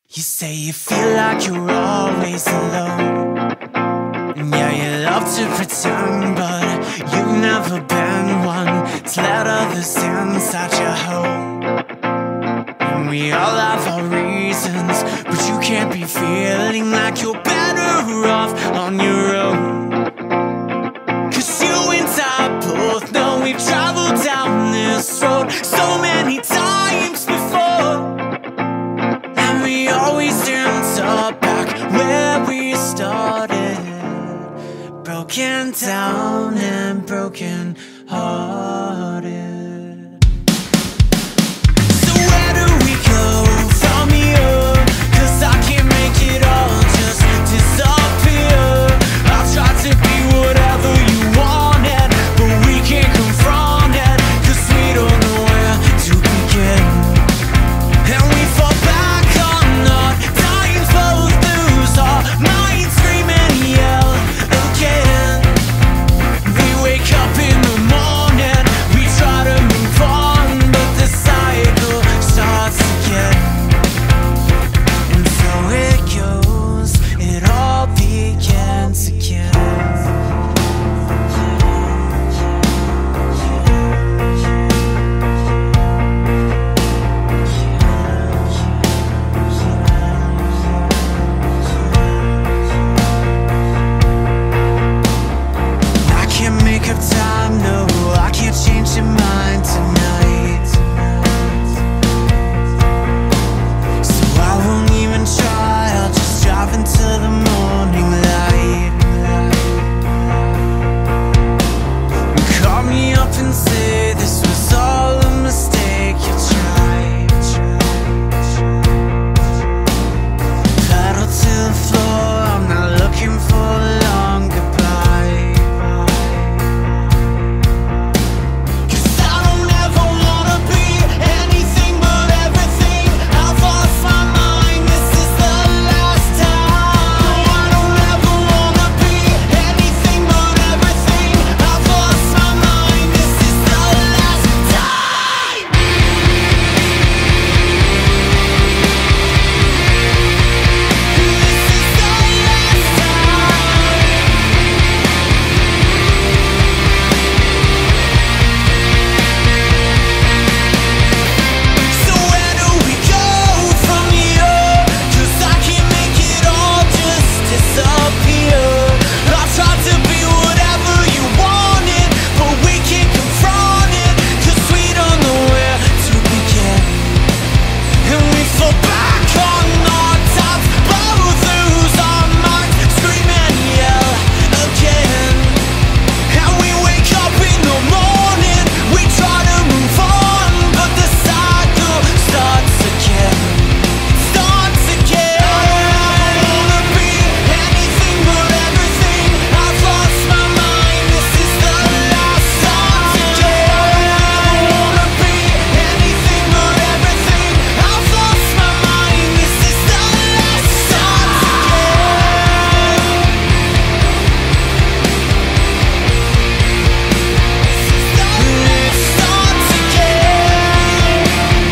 You say you feel like you're always alone. Yeah, you love to pretend, but you've never been one to let others inside your home. And we all have our reasons, but you can't be feeling like you're better off on your own. Cause you and I both know we've traveled down this road so many times before, and we always end up back where we started, broken down and broken hearted. So where do we go from here? Cause I can't make it all just disappear. I've tried to be whatever you wanted, but we can't confront it, cause we don't know where to begin. And we fall back on our times, both lose our minds, scream and yell again. We wake up in the morning, we try to move on, but the cycle starts again. And so it goes, it all begins again. I can't make up time, no, I can't change your mind tonight. So I won't even try, I'll just drive until the morning light. Call me up and say this was all a mistake, you tried. Pedal to the floor, I'm not looking for a long goodbye. Cause I don't ever wanna be anything but everything. I've lost my mind, this is the last time. I don't ever wanna be anything but everything. I've lost my mind, this is the last time. This is the last time. So where do we go from here? Cause I can't make it all just disappear. I've tried to be whatever you wanted, but we can't confront it, cause we don't know where to begin. And we fall back on our tops, both lose our minds, scream and yell again. And we wake up in the morning, we try to move on, but the cycle starts again. Starts again. I don't wanna be anything but everything. I've lost my mind, this is the last time. Again. I don't wanna be anything but everything. I've lost my mind, this is the last time. Again. It starts again.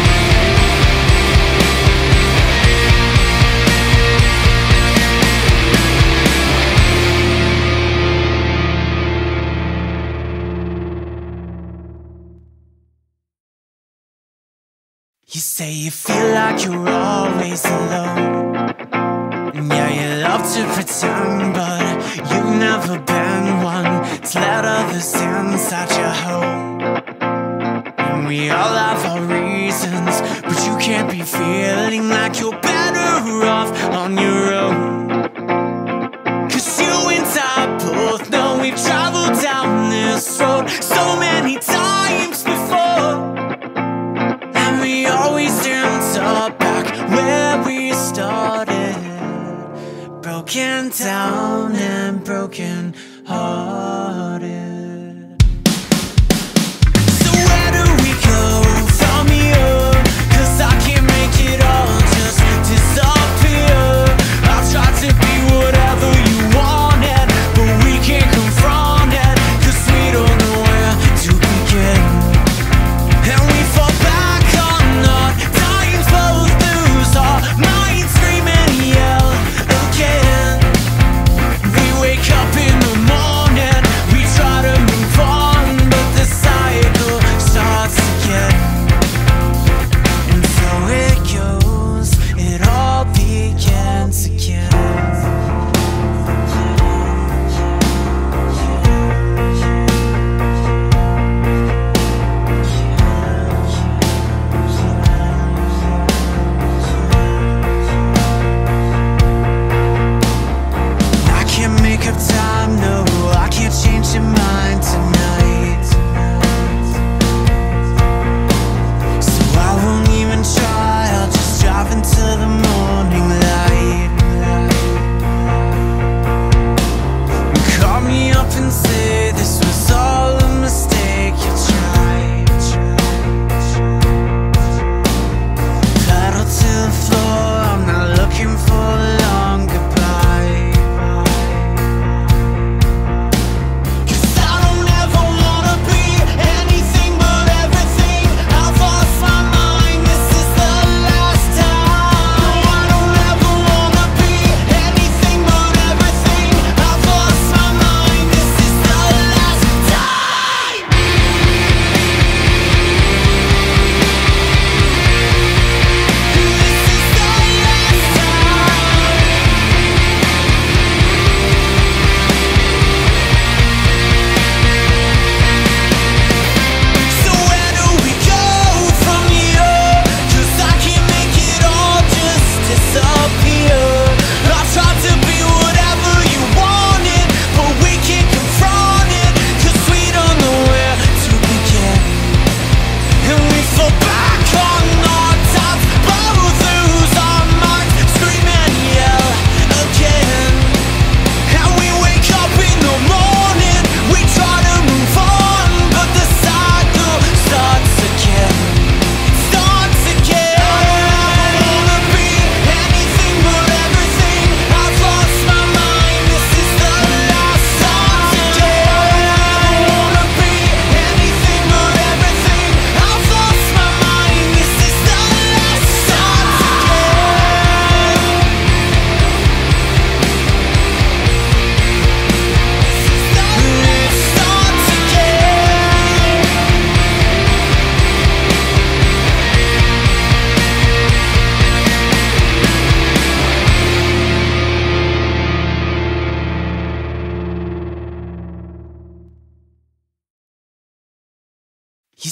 You say you feel like you're always alone. Yeah, you love to pretend, but you've never been one to let others inside your home. And we all have our reasons, but you can't be feeling like you're better off on your own. Cause you and I both know we've traveled down this road so many times before, and we always end up back where we started, broken down and broken hearted. So where do we go from here? Cause I can't make it all just disappear. I've tried to be whatever you wanted, but we can't confront it, cause we don't know where to begin. And we fall back on our times, both lose our minds, scream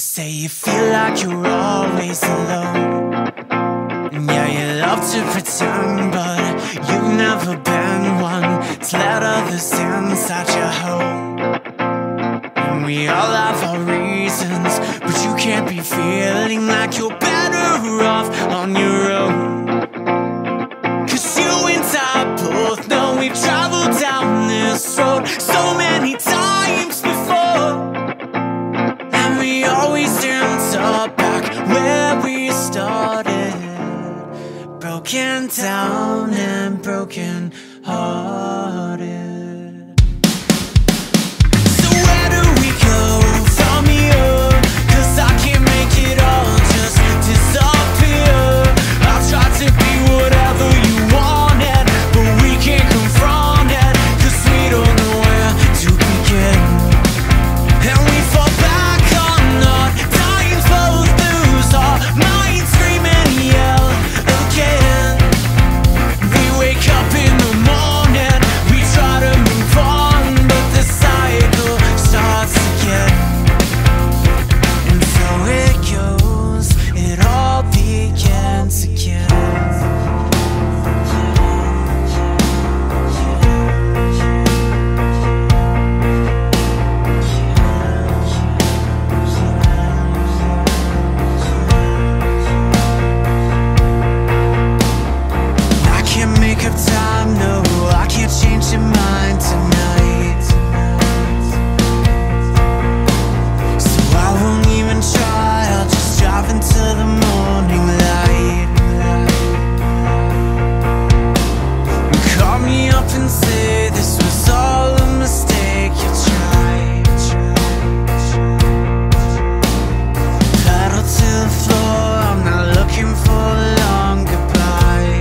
say you feel like you're always alone. Yeah, you love to pretend, but you've never been one to let others inside your home. And we all have our reasons, but you can't be feeling like you're better off on your own. 'Cause you and I both know we've traveled down this road so many times before, and we always end up back where we started, broken down and broken hearted. So where do we go from here? 'Cause I can't make it all just disappear. I've tried to be whatever you wanted, but we can't confront it, 'cause we don't know where to begin. And we fall back on our times, both lose our minds, scream and yell again. We wake up in the morning, we try to move on, but the cycle starts again. And so it goes, it all begins again. I can't make up time, no, I can't change your mind tonight. So I won't even try, I'll just drive into the morning light. Call me up and say this was all a mistake, you tried. Pedal to the floor, I'm not looking for a long goodbye.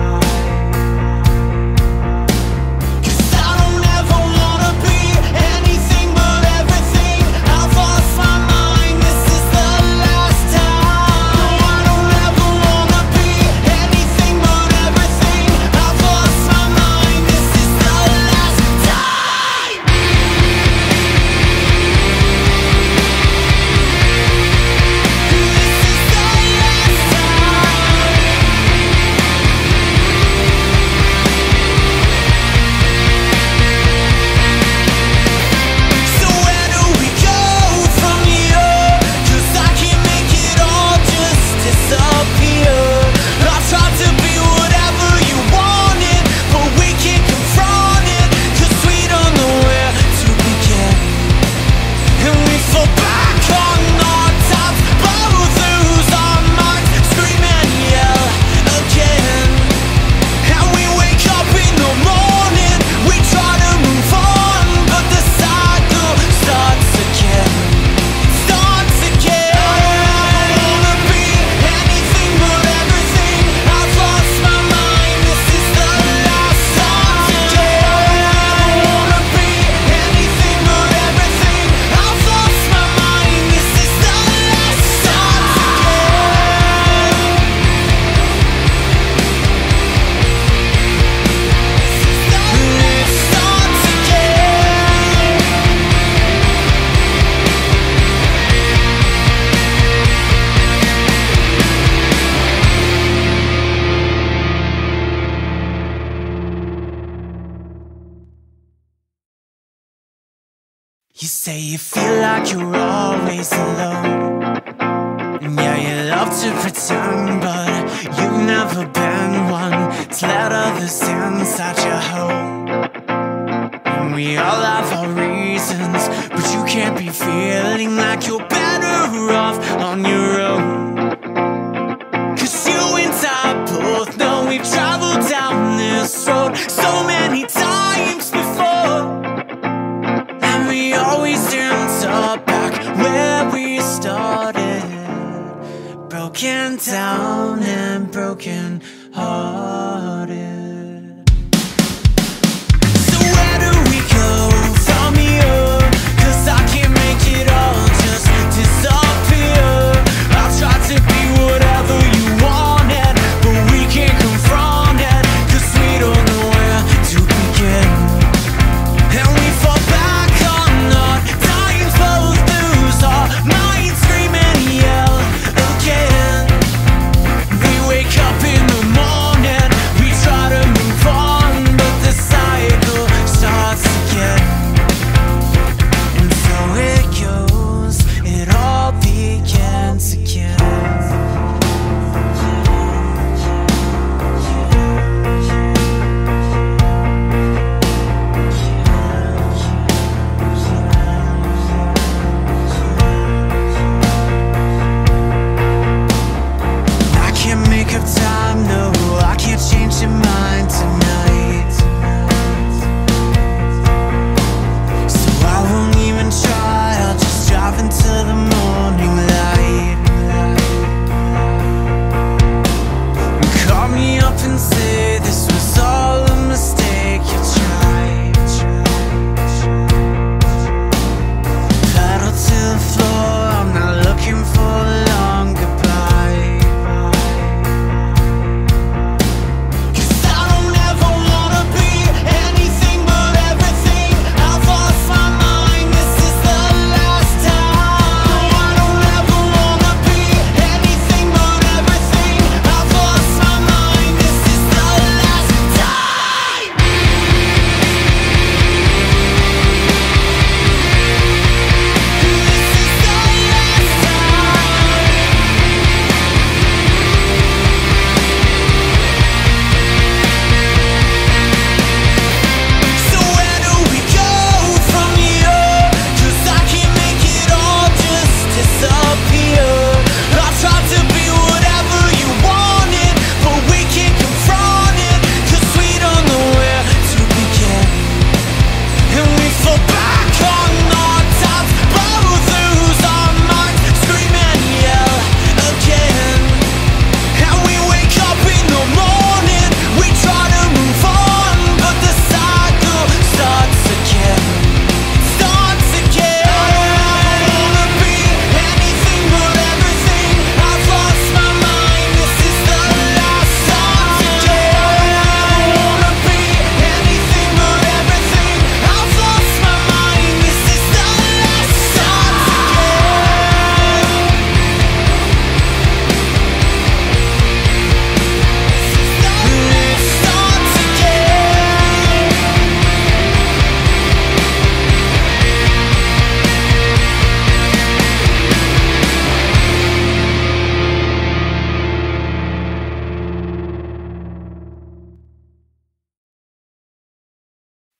'Cause I don't ever wanna be anything but everything. I've lost my mind, this is the last time. No, I don't ever wanna be anything but everything. I've lost my mind, this is the last time. This is the last time. So where do we go from here? 'Cause I can't make it all just disappear. I've tried to be whatever you wanted, but we can't confront it, 'cause we don't know where to begin. And we fall back on our tops, both lose our minds, scream and yell again. And we wake up in the morning, we try to move on, but the cycle starts again. Starts again. I don't wanna be anything but everything. I've lost my mind, this is the last time. I don't wanna be anything but everything. I've lost my mind, this is the last time. It starts again. You say you feel like you're always alone. Yeah, you love to pretend, but you've never been one to let others inside your home. And we all have our reasons, but you can't be feeling like you're better off on your own. 'Cause you and I both know we've traveled down this road so many times before, and we always end up back where we started, broken down and broken hearted. So where do we go from here? 'Cause I can't make it all just disappear. I've tried to be whatever you wanted, but we can't confront it, 'cause we don't know where to begin. And we fall back on our times, both lose our minds, screaming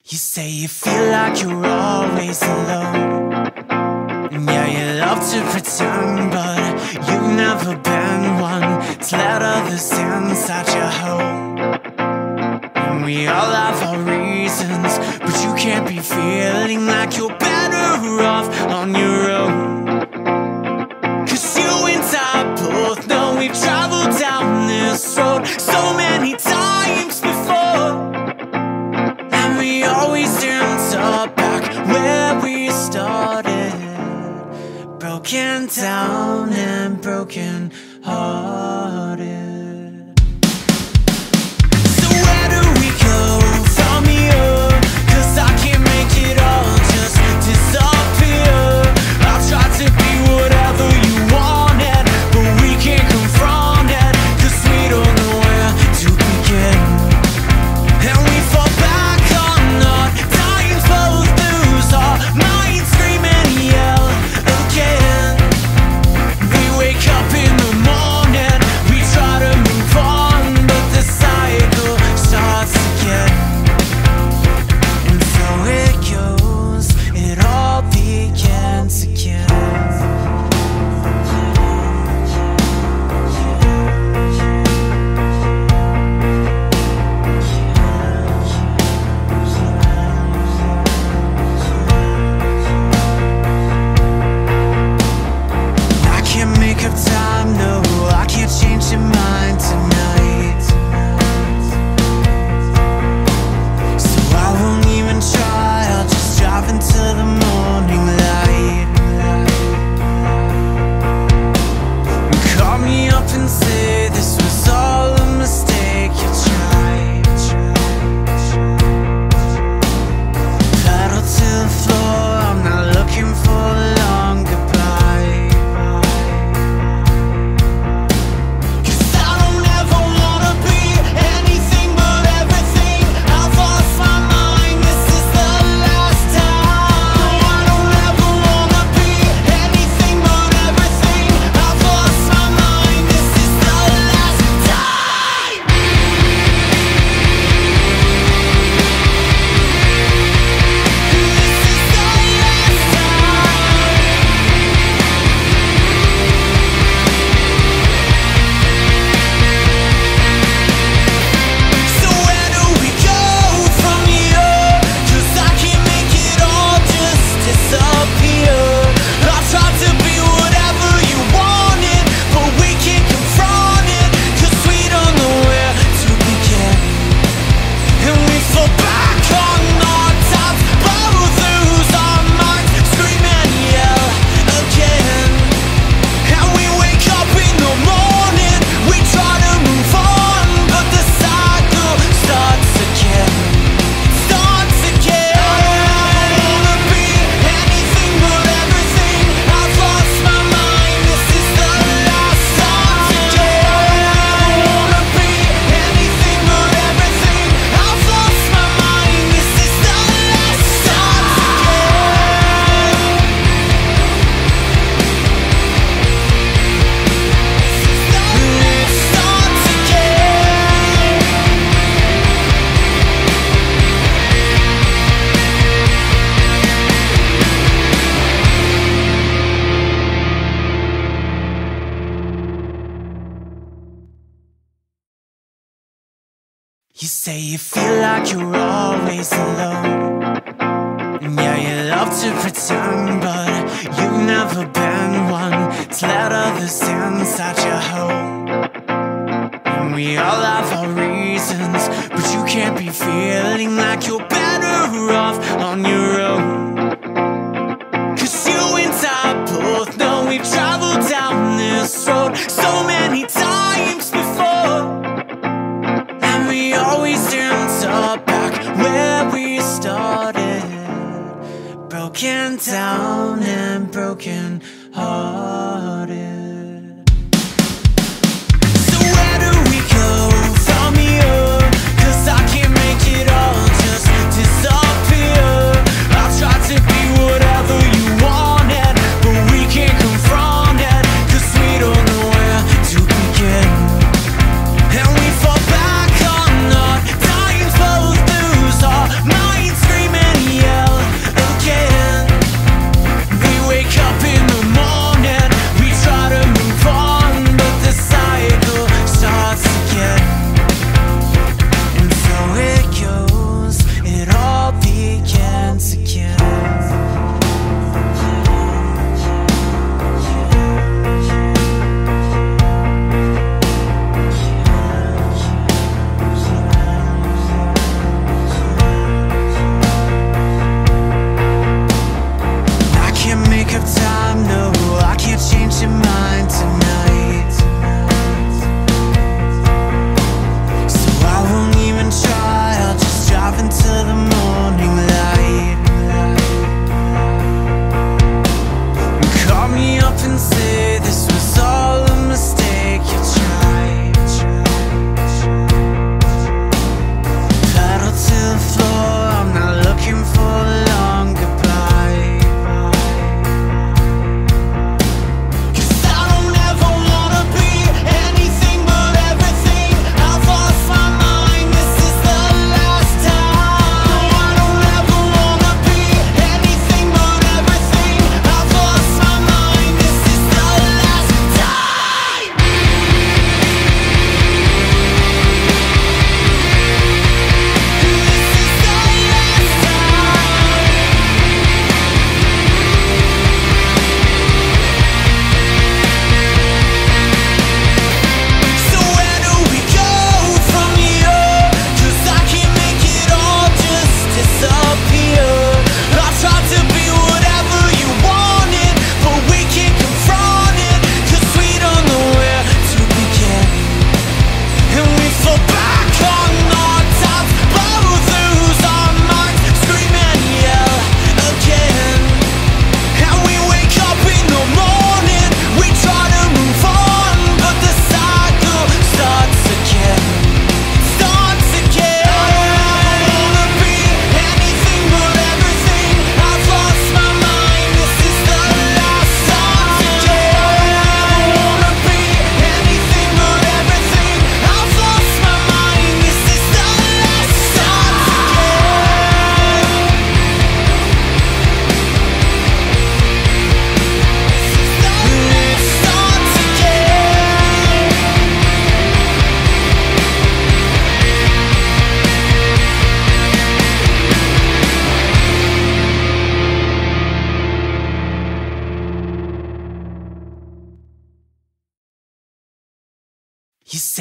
You say you feel like you're always alone. Yeah, you love to pretend, but you've never been one to let others inside your home. And we all have our reasons, but you can't be feeling like you're better off on your own. Cause you and I both know we've traveled down this road so many times before, and we always end up back where we started, broken down and broken hearted. So where do we go from here? Cause I can't make it all just disappear. I've tried to be whatever you wanted, but we can't confront it, cause we don't know where to begin. And we fall back on our times, both lose our minds, scream and yell again. We wake up in the morning, we try to move on, but the cycle starts again. And so it goes, it all begins again. I can't make up time, no, I can't change your mind tonight. So I won't even try, I'll just drive into the morning light. Call me up and say this was all a mistake, you tried. Pedal to the floor, I'm not looking for a long goodbye. Cause I don't ever wanna be anything but everything. I've lost my mind, this is the last time. No, I don't ever wanna be anything but everything. I've lost my mind, this is the last time. This is the last time. So where do we go from here? Cause I can't make it all just disappear. I've tried to be whatever you wanted, but we can't confront it, cause we don't know where to begin. And we fall back on our tops, both lose our minds, scream and yell again. And we wake up in the morning, we try to move on, but the cycle starts again. Starts again. I don't wanna be anything but everything. I've lost my mind, this is the last time. I don't wanna be anything but everything. I've lost my mind, this is the last time. It starts again. You say you feel like you're always alone. Yeah, you love to pretend, but you've never been one to let others inside your home. And we all have our reasons, but you can't be feeling like you're better off on your own. Cause you and I both know we've traveled down this road so many times before, and we always end up back where we started, broken down and broken hearted. So where do we go from here? Cause I can't make it all just disappear. I've tried to be whatever you wanted, but we can't confront it, cause we don't know where to begin. And we fall back on our times, both lose our minds, scream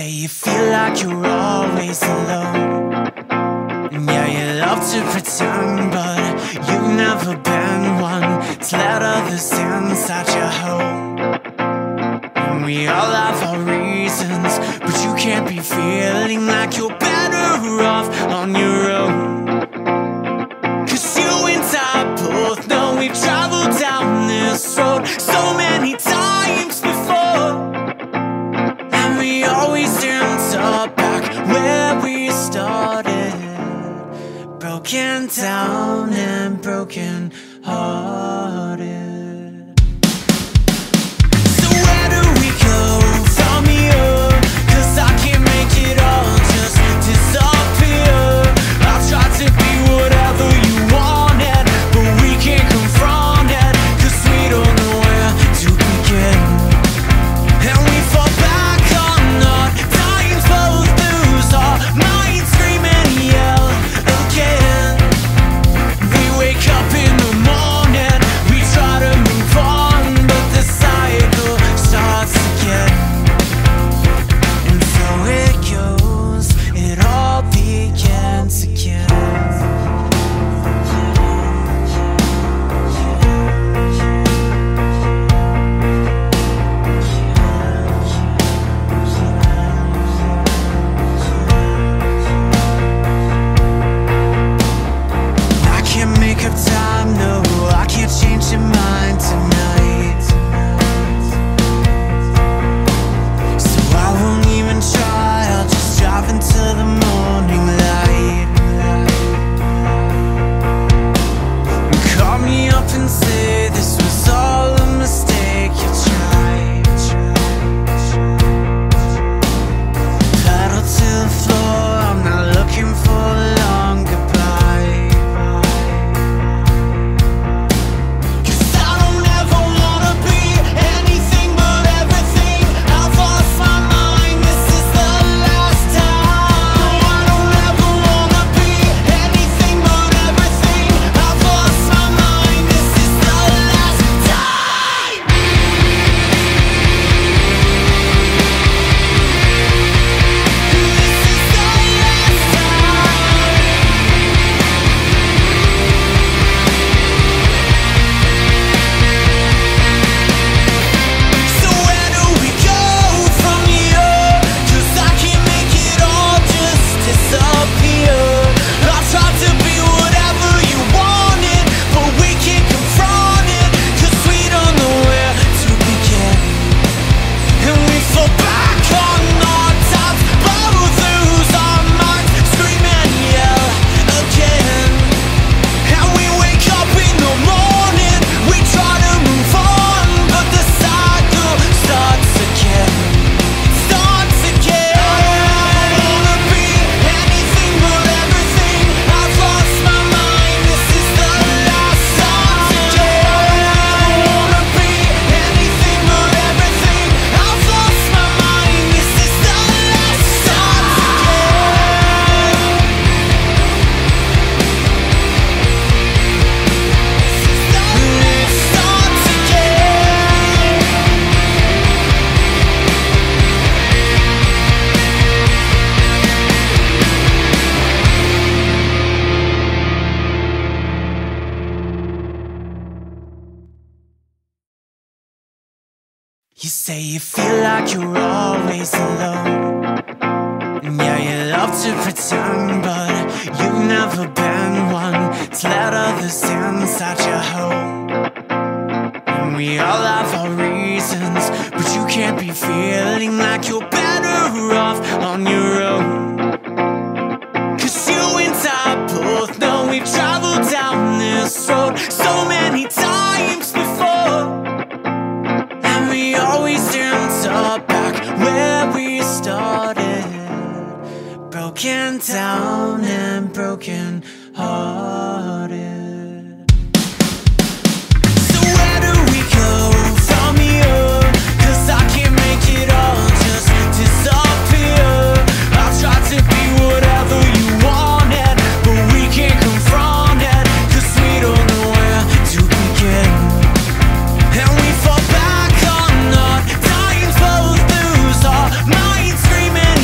say you feel like you're always alone. Yeah, you love to pretend, but you've never been one to let others inside your home. And we all have our reasons, but you can't be feeling like you're better off on your own. Cause you and I both know we've traveled down this road so many times before, and we always end up back where we started, broken down and broken hearted. So where do we go from here? Cause I can't make it all just disappear. I've tried to be whatever you wanted, but we can't confront it, cause we don't know where to begin. And we fall back on our times, both lose our minds, scream and yell again. We wake up in the morning, we try to move on, but the cycle starts again. And so it goes, it all begins again. I can't make up time, no, I can't change your mind tonight. So I won't even try, I'll just drive until the morning light. Call me up and say this was all a mistake, you tried. Pedal to the floor, I'm not looking for a long goodbye. Cause I don't ever wanna be anything but everything. I've lost my mind, this is the last time. No, I don't ever wanna be anything but everything. I've lost my mind, this is the last time. This is the last time. So where do we go from here? Cause I can't make it all just disappear. I've tried to be whatever you wanted, but we can't confront it, cause we don't know where to begin. And we fall back on our tops, both lose our minds, scream and yell again. And we wake up in the morning, we try to move on, but the cycle starts again. Starts again. I don't wanna be anything but everything. I've lost my mind, this is the last time. Again. I don't wanna be anything but everything. I've lost my mind, this is the last time. Again. It starts again. You say you feel like you're always alone. Yeah, you love to pretend, but you've never been one to let others inside your home. And we all have our reasons, but you can't be feeling like you're better off on your own. Cause you and I both know we've traveled down this road so many times before, and we always end up back where we started, broken down and broken hearted. So where do we go from here? Cause I can't make it all just disappear. I've tried to be whatever you wanted, but we can't confront it, cause we don't know where to begin. And we fall back on our times, both lose our minds, screaming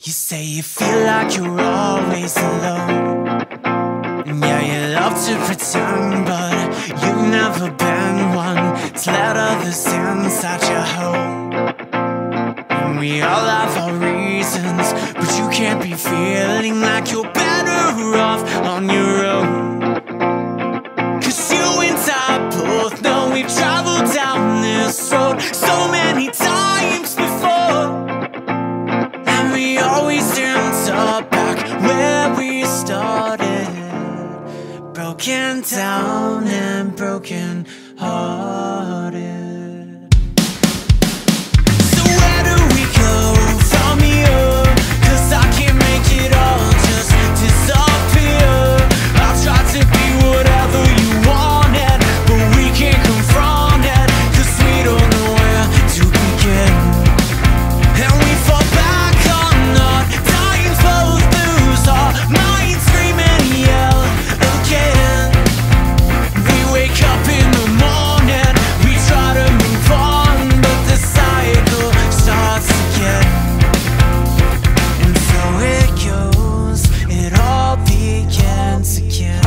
You say you feel like you're always alone, and yeah, you love to pretend, but you've never been one to let others inside your home. And we all have our reasons, but you can't be feeling like you're better off on your own. 'Cause you and I both know we've traveled down this road so many times before, and we always end up back where we started, broken down and broken hearted. So where do we go from here? 'Cause I can't make it all just disappear. I've tried to be whatever you wanted, but we can't confront it, 'cause we don't know where to begin. And we fall back on our times, both lose our minds, scream and yell again. We wake up in the morning, we try to move on, but the cycle starts again. And so it goes, it all begins again.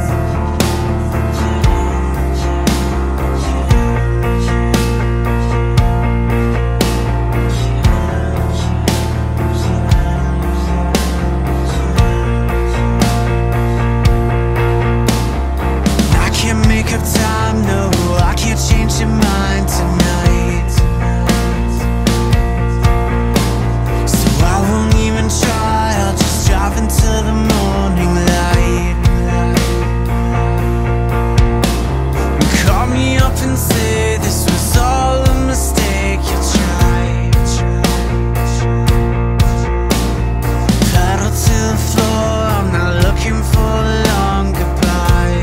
I can't make up time, no, I can't change your mind tonight. So I won't even try, I'll just drive until the morning light. Call me up and say this was all a mistake, you tried. Pedal to the floor, I'm not looking for a long goodbye.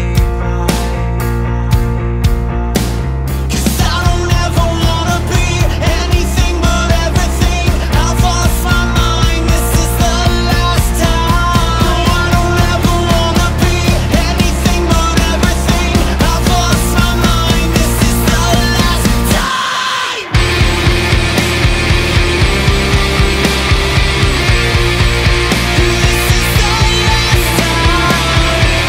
'Cause I don't ever wanna be anything but everything. I've lost my mind, this is the last time. No, I don't ever wanna be anything but everything. I've lost my mind, this is the last time. This is the last time.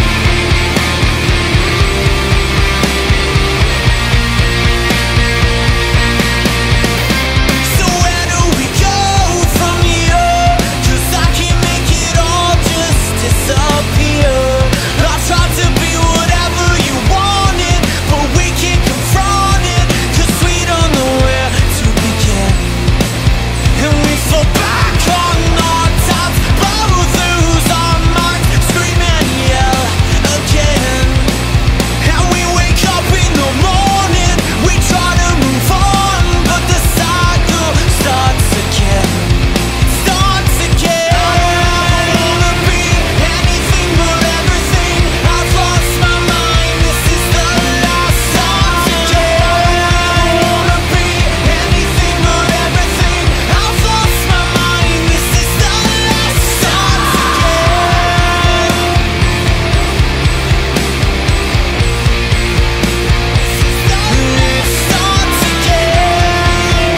So where do we go from here? 'Cause I can't make it all just disappear. I've tried to be whatever you wanted, but we can't confront it, 'cause we don't know where to begin. And we fall back on our tops, both lose our minds, scream and yell again. And we wake up in the morning, we try to move on, but the cycle starts again. Starts again. I don't wanna be anything but everything. I've lost my mind, this is the last time. Again. I don't wanna be anything but everything. I've lost my mind, this is the last time. Again. It starts again.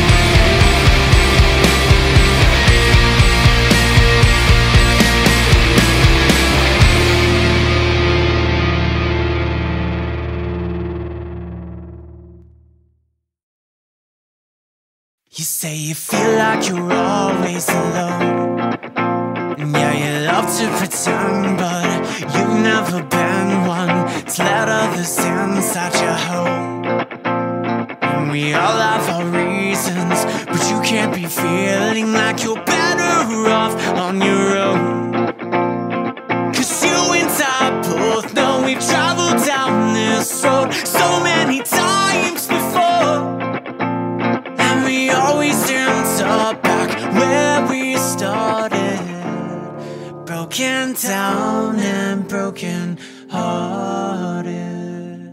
You say you feel like you're always alone, and yeah, you love to pretend, but you've never been one to let others inside your home. And we all have our reasons, but you can't be feeling like you're better off on your own. 'Cause you and I both know we've traveled down this road so many times before, and we always end up back where we started, broken down and broken hearted.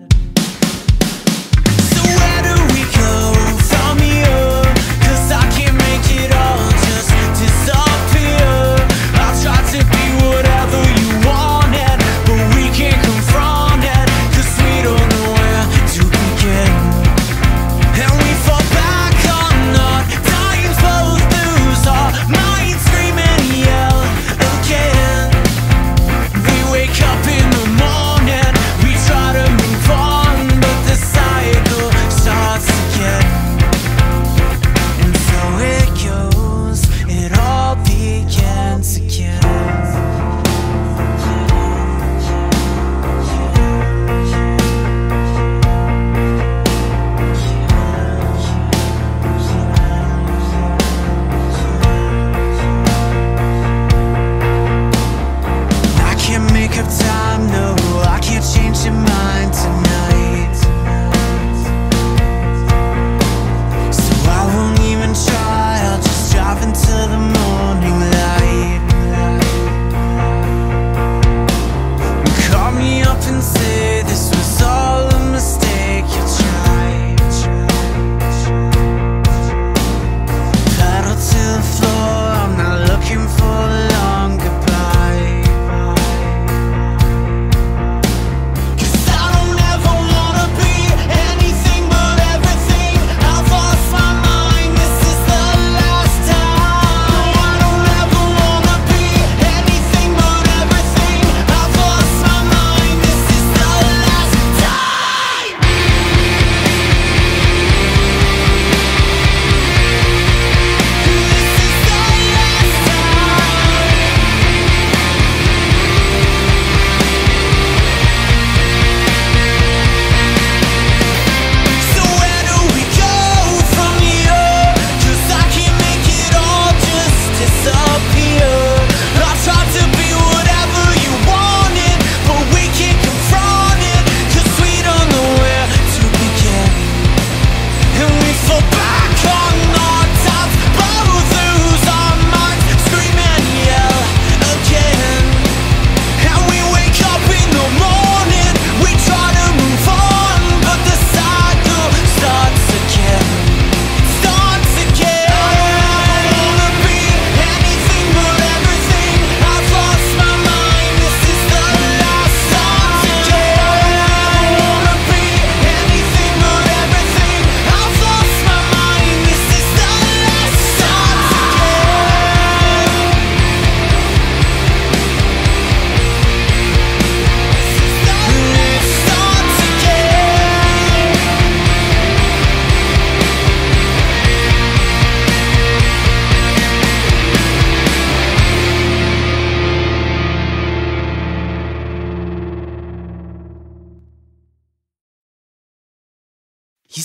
So where do we go from here? 'Cause I can't make it all just disappear. I've tried to be whatever you wanted, but we can't confront it, 'cause we don't know where to begin. And we fall back on our times, both lose our minds, scream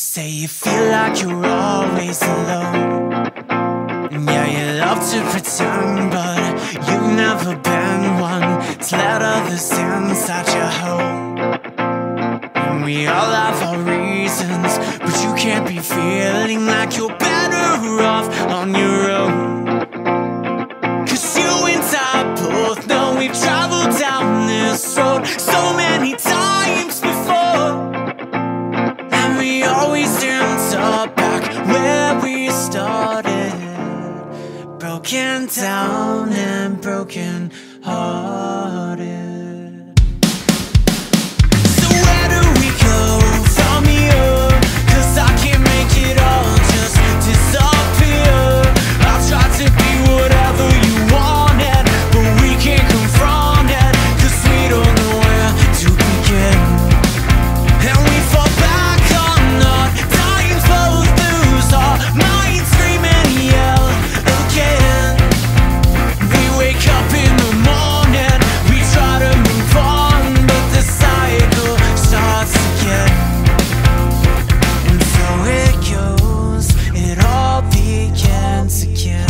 say you feel like you're always alone. Yeah, you love to pretend, but you've never been one to let others inside your home. And we all have our reasons, but you can't be feeling like you're better off on your own. Cause you and I both know we've traveled down this road so many times before, and we always end up back where we started, broken down and broken hearted. So where do we go from here? Cause I can't make it all just disappear. I've tried to be whatever you wanted, but we can't confront it, cause we don't know where to begin. And we fall back on our times, both lose our minds, scream and yell again. We wake up in the morning, we try to move on, but the cycle starts again. And so it goes, it all begins again.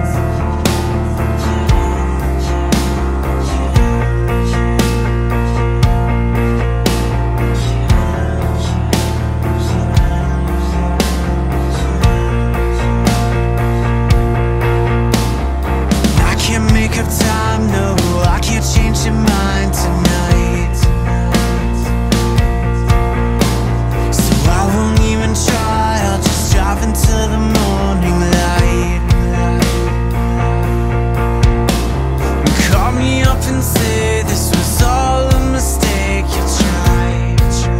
I can't make up time, no, I can't change your mind tonight. So I won't even try, I'll just drive until the morning light. Call me up and say this was all a mistake, you tried.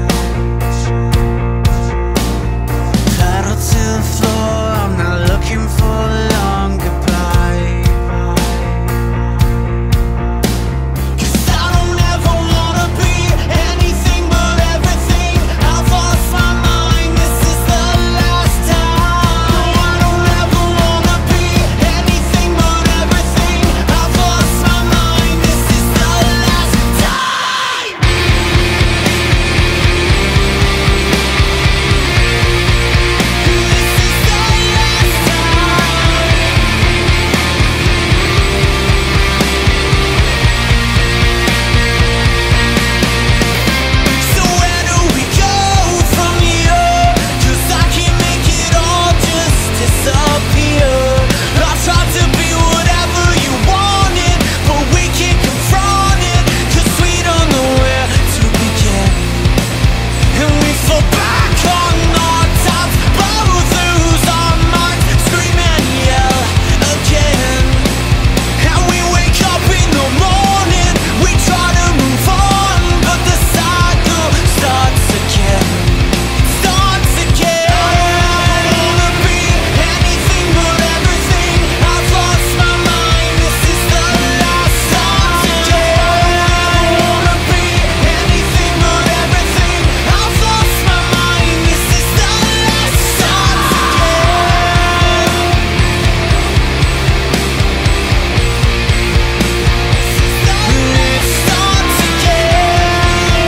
Pedal to the floor, I'm not looking for a long goodbye. Cause I don't ever wanna be anything but everything. I've lost my mind, this is the last time. No, I don't ever wanna be anything but everything. I've lost my mind, this is the last time. This is the last time. So where do we go from here? Cause I can't make it all just disappear. I've tried to be whatever you wanted, but we can't confront it, cause we don't know where to begin. And we fall back on our tops, both lose our minds, scream and yell again. And we wake up in the morning, we try to move on, but the cycle starts again. Starts again. I don't wanna be anything but everything. I've lost my mind, this is the last time. Again. I don't wanna be anything but everything. I've lost my mind, this is the last time. It starts again.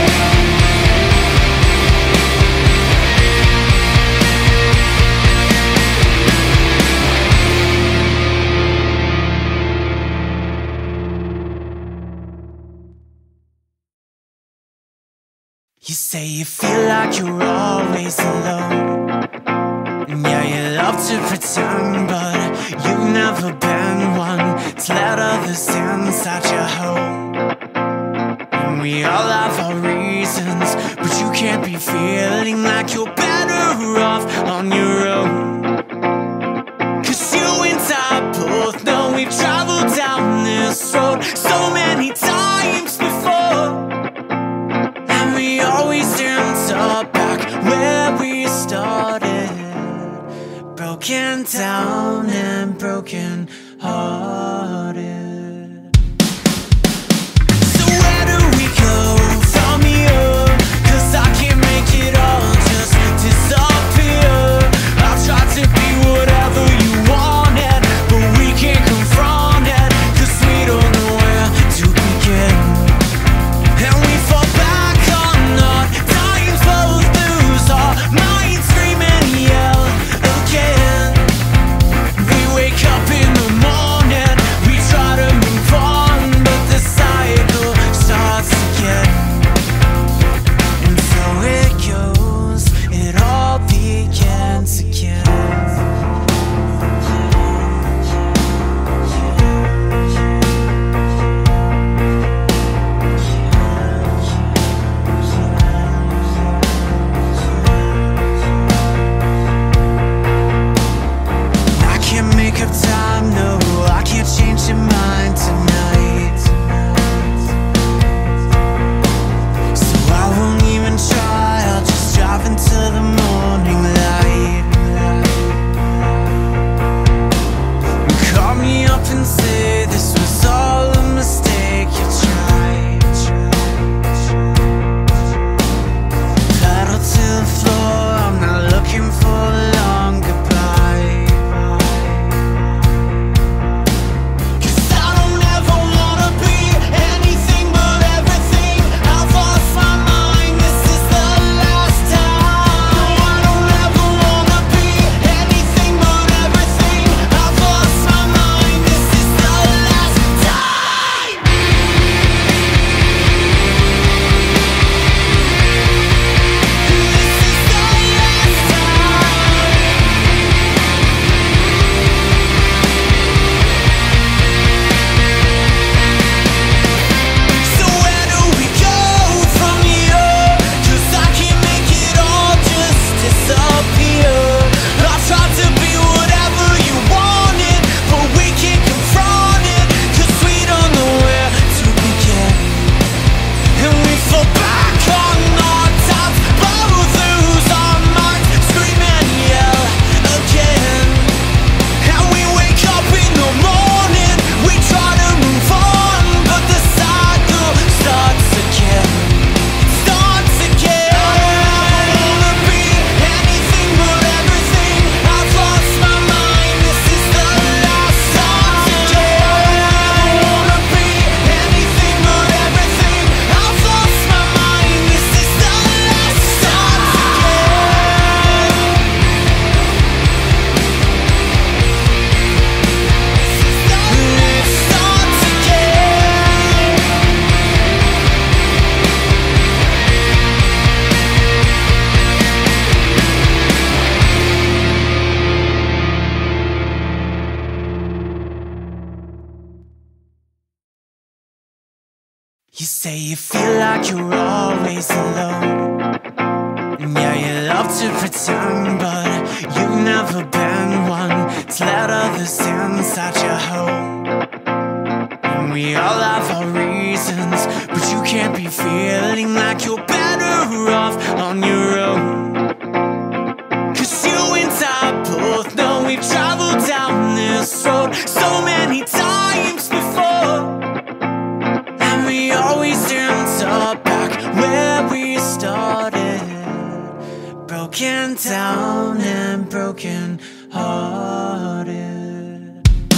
You say you feel like you're always alone. Yeah, you love to pretend, but you've never been one to let others inside your home. And we all have our reasons, but you can't be feeling like you're better off on your own. Cause you and I both know we've traveled down this road so many times before, and we always end up back where we started, broken down and broken hearted. So where do we go from here? Cause I can't make it all just disappear. I've tried to be whatever you wanted, but we can't confront it, cause we don't know where to begin. And we fall back on our times, both lose our minds, screaming disappear. I tried to be whatever you wanted, but we can't confront it, 'cause we don't know where to begin. And we fall back on our tops, both lose our minds, scream and yell again. And we wake up in the morning, we try to move on, but the cycle starts again. Starts again. I wanna be anything but everything. I've lost my mind, this is the last time. I wanna be anything but everything. I've lost my mind, this is the last time again. It starts again. You say you feel like you're always alone. Yeah, you love to pretend, but you've never been one to let others inside your home. And we all have our reasons, but you can't be feeling like you're better off on your own. 'Cause you and I both know we've traveled down this road so many times before, and we always end up back where we started, broken down and broken hearted.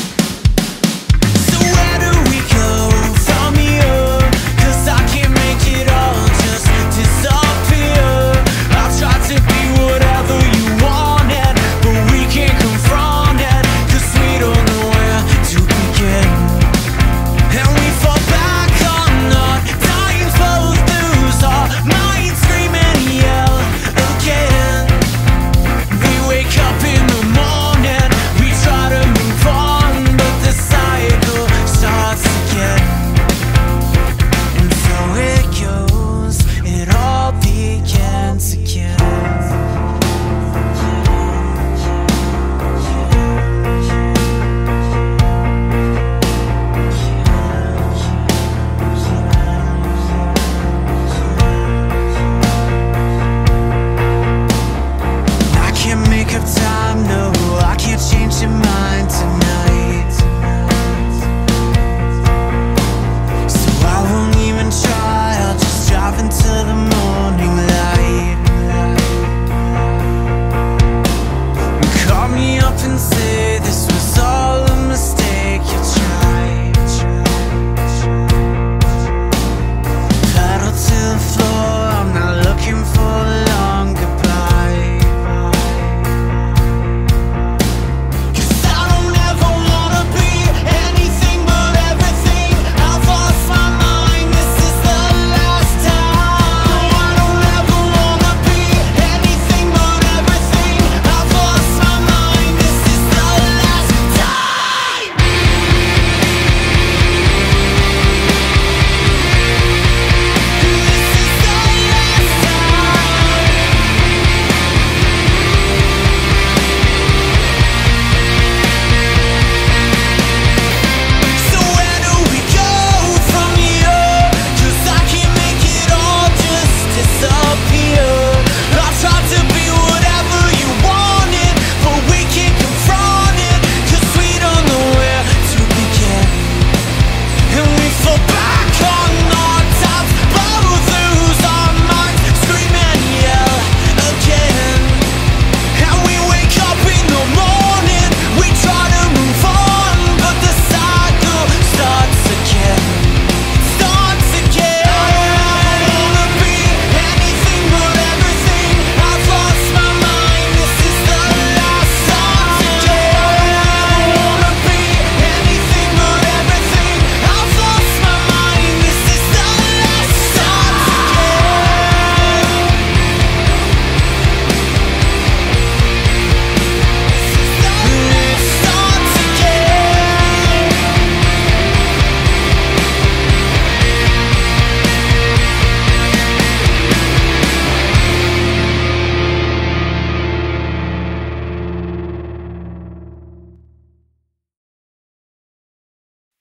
So where do we go from here? 'Cause I can't make it all just disappear. I've tried to be whatever you wanted, but we can't confront it, 'cause we don't know where to begin. And we fall back on our times, both lose our minds, scream and yell again. We wake up in the morning, we try to move on, but the cycle starts again. And so it goes, it all begins again. I can't make up time, no, I can't change your mind tonight. So I won't even try, I'll just drive into the morning light. Call me up and say this was all a mistake, you tried. Pedal to the floor, I'm not looking for a long goodbye. 'Cause I don't ever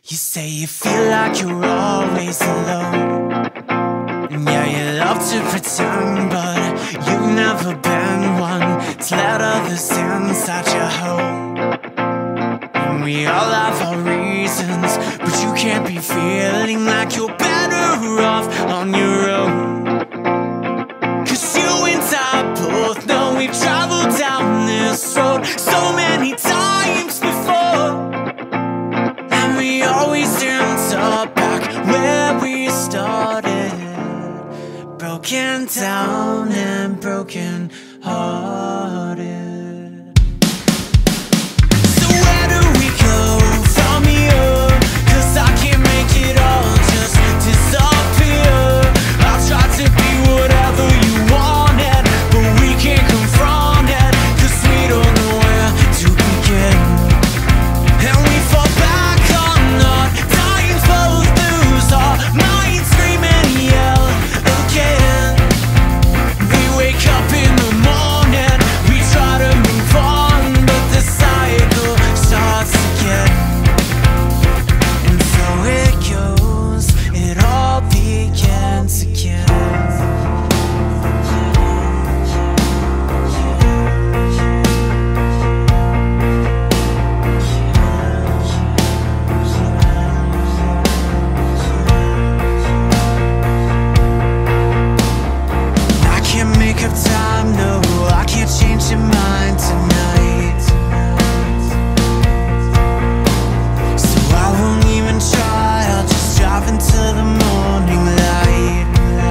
You say you feel like you're always alone. Yeah, you love to pretend, but you've never been one to let others inside your home. And we all have our reasons, but you can't be feeling like you're better off on your own. 'Cause you and I both know we've traveled down this road so many times before, and we always end up back where we started, broken down and broken hearted. So where do we go from here? 'Cause I can't make it all just disappear. I'll try to be whatever you wanted, but we can't confront it, 'cause we don't know where to begin. And we fall back on our times, both lose our minds, scream and yell again. We wake up in the morning, we try to move on, but the cycle starts again. And so it goes, it all begins again. I can't make up time, no, I can't change your mind tonight. So I won't even try, I'll just drive until the morning light.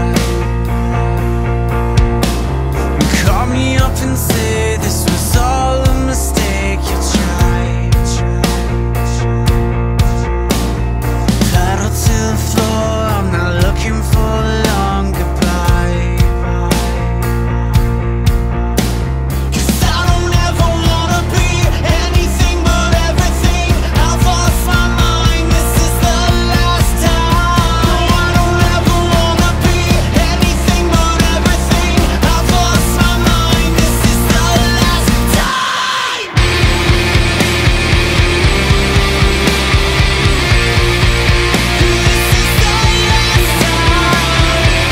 And call me up and say this was all a mistake, you tried. Pedal to the floor, I'm not looking for a long goodbye. 'Cause I don't ever wanna be anything but everything. I've lost my mind, this is the last time. No, I don't ever wanna be anything but everything. I've lost my mind, this is the last time. This is the last time.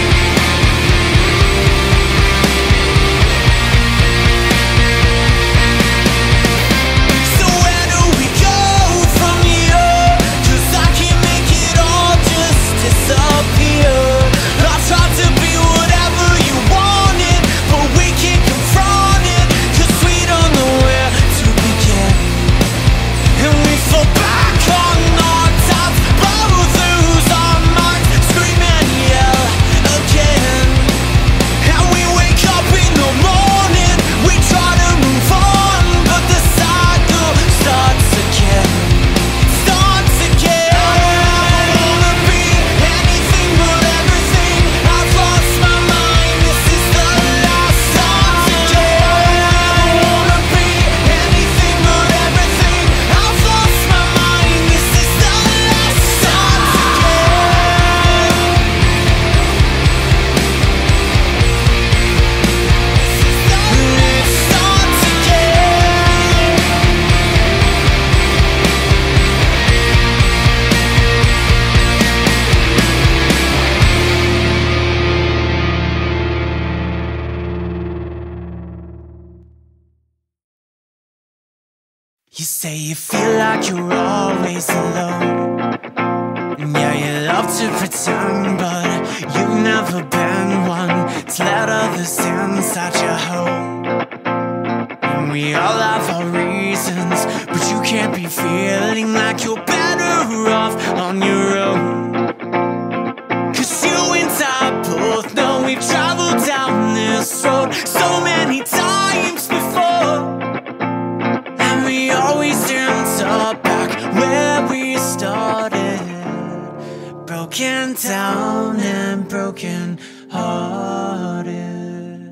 So where do we go from here? 'Cause I can't make it all just disappear. I tried to be whatever you wanted, but we can't confront it, 'cause we don't know where to begin. And we fall back on our tops, both lose our minds, scream and yell again. And we wake up in the morning, we try to move on, but the cycle starts again. Starts again. I don't wanna be anything but everything. I've lost my mind, this is the last time. Again. I don't wanna be anything but everything. I've lost my mind, this is the last time. Again. It starts again. You say you feel like you're always alone. Yeah, you love to pretend, but you've never been one to let others inside your home. And we all have our reasons, but you can't be feeling like you're better off on your own. 'Cause you and I both know we've traveled down this road so many times before, and we always end up back where we started, broken down and broken hearted.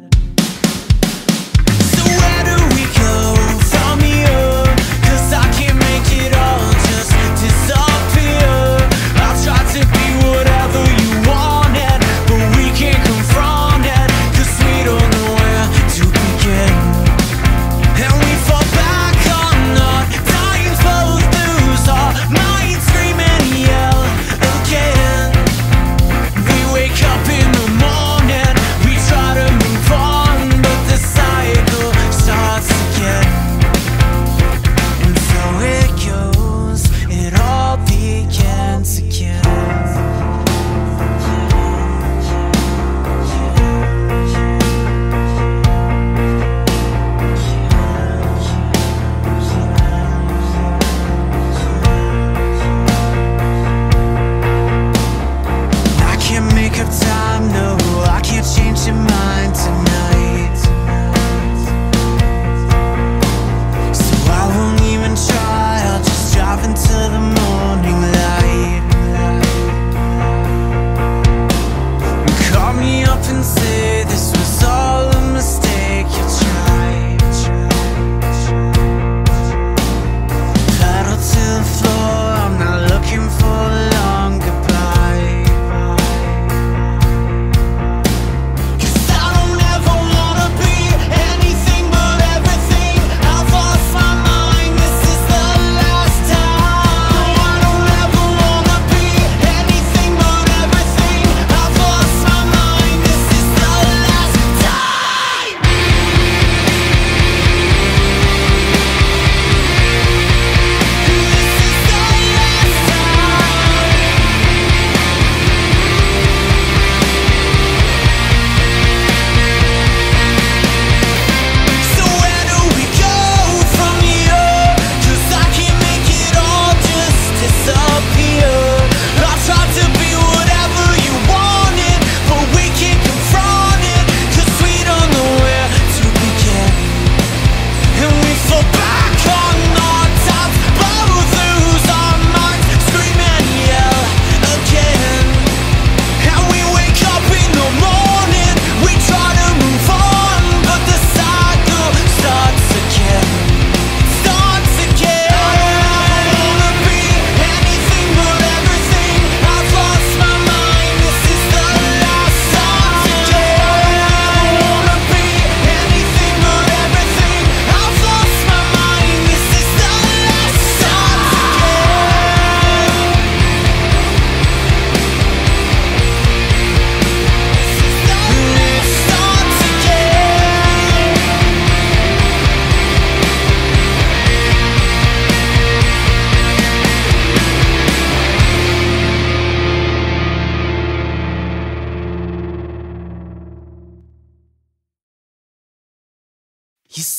So where do we go from here? 'Cause I can't make it all just disappear. I'll try to be whatever you wanted, but we can't confront it, 'cause we don't know where to begin. And we fall back on our times, both lose our minds, scream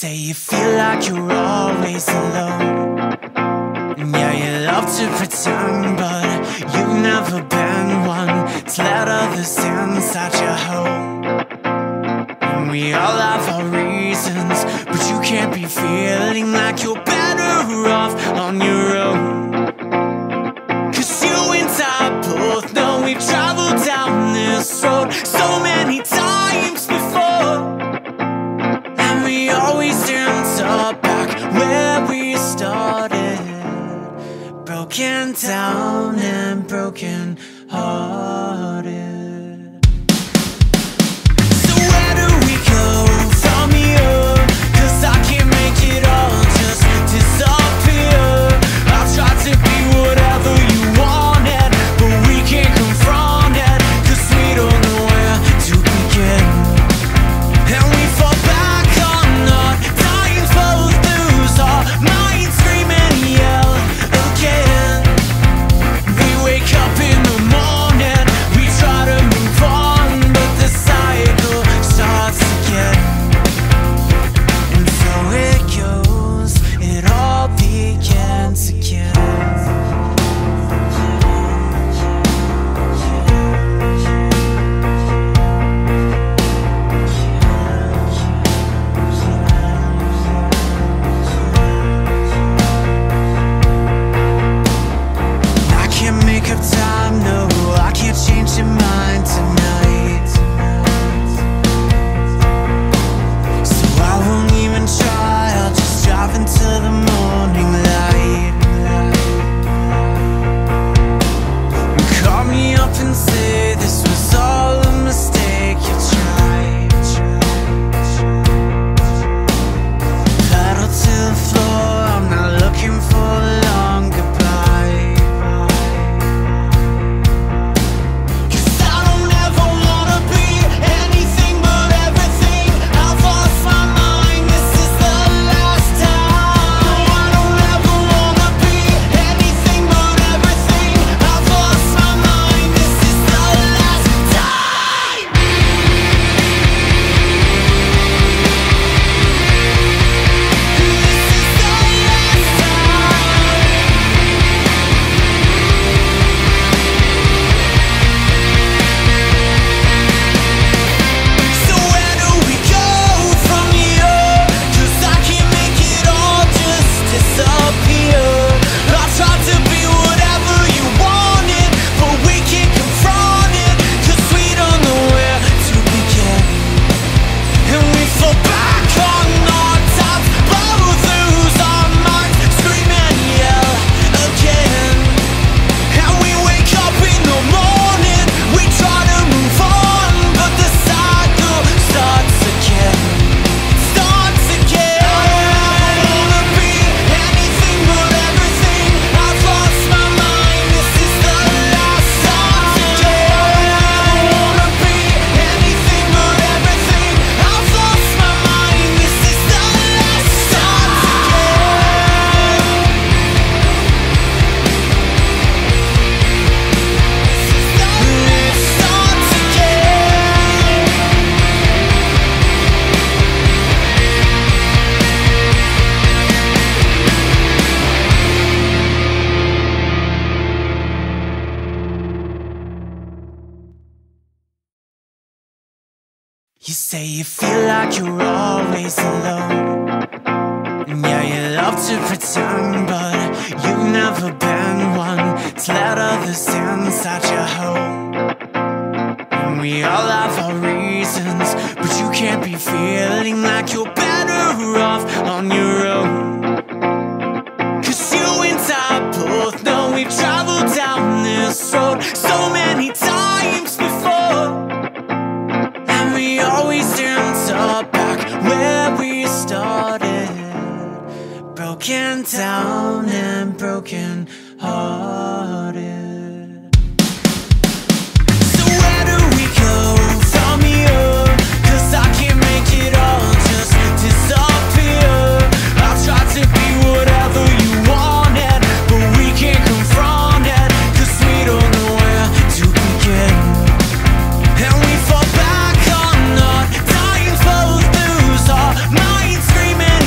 say you feel like you're always alone. Yeah, you love to pretend, but you've never been one to let others inside your home. And we all have our reasons, but you can't be feeling like you're better off on your own. 'Cause you and I both know we've traveled down this road so many times before, and we always end up back where we started, broken down and broken hearted. So where do we go from here? 'Cause I can't make it all just disappear. I've tried to be whatever you wanted, but we can't confront it, 'cause we don't know where to begin. And we fall back on our times, both lose our minds, scream and yell again. We wake up in the morning, we try to move on, but the cycle starts again. And so it goes, it all begins again. I can't make up time, no, I can't change your mind tonight. So I won't even try, I'll just drive into the morning light. Call me up and say this was all a mistake, you tried. Pedal to the floor, I'm not looking for a long goodbye. 'Cause I don't ever wanna be anything but everything. I've lost my mind, this is the last time. No, I don't ever wanna be anything but everything. I've lost my mind, this is the last time. This is the last time. So where do we go from here? 'Cause I can't make it all just disappear. I tried to be whatever you wanted, but we can't confront it, 'cause we don't know where to begin. And we fall back on our tops, both lose our minds, scream and yell again. And we wake up in the morning, we try to move on, but the cycle starts again. Starts again. I don't wanna be anything but everything. I've lost my mind, this is the last time. Again. I don't wanna be anything but everything. I've lost my mind, this is the last time. Again. It starts again. You say you feel like you're always alone. Yeah, you love to pretend, but you've never been one to let others inside your home. And we all have our reasons, but you can't be feeling like you're better off on your own. 'Cause you and I both know we've traveled down this road so many times before, and we always end up back where we started, broken down and broken hearted. So where do we go from here? 'Cause I can't make it all just disappear. I've tried to be whatever you wanted, but we can't confront it, 'cause we don't know where to begin. And we fall back on our times, both lose our minds, screaming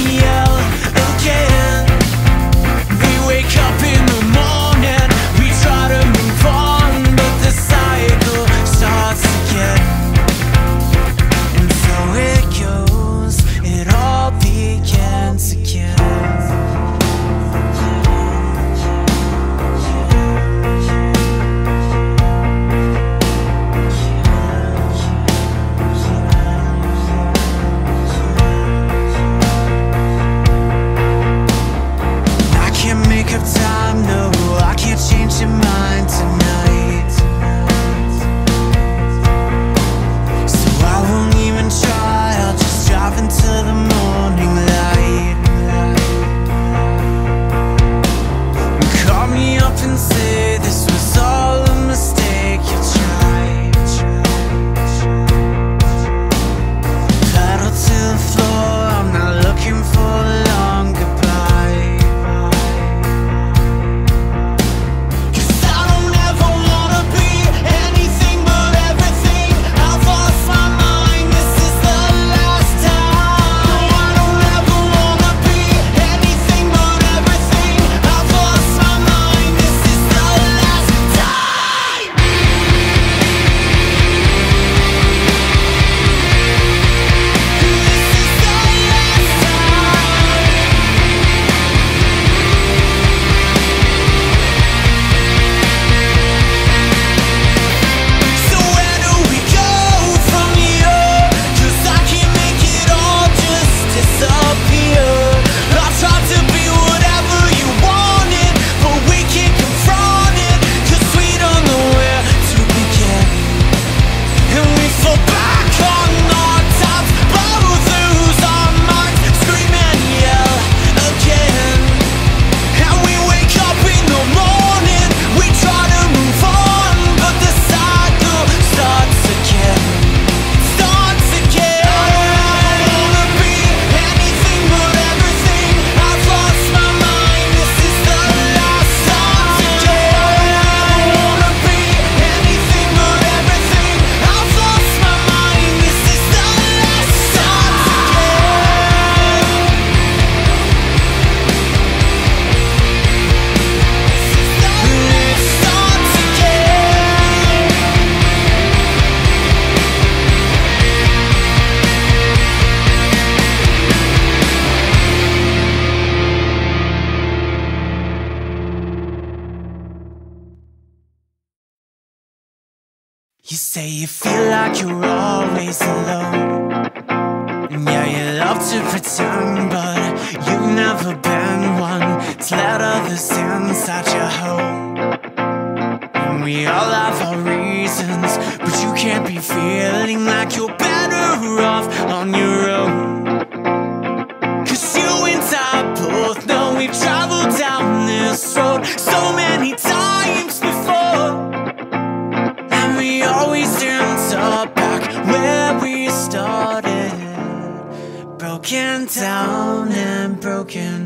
say you feel like you're always alone. Yeah, you love to pretend, but you've never been one to let others inside your home. And we all have our reasons, but you can't be feeling like you're better off on your own. 'Cause you and I both know we've traveled down this road so many times before, and we always end up back where we started, broken down and broken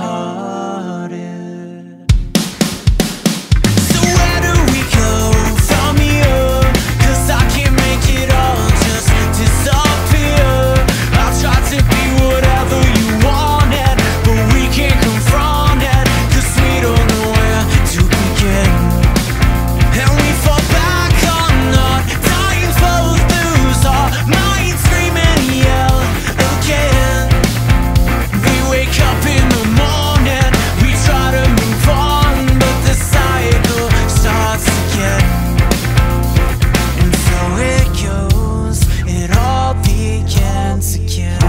hearted. So where do we go from here? 'Cause I can't make it all just disappear. I've tried to be whatever you wanted, but we can't confront it, 'cause we don't know where to begin. And we fall back on our times, both lose our minds, scream and yell again. We wake up in the morning, we try to move on, but the cycle starts again. And so it goes, it all begins again.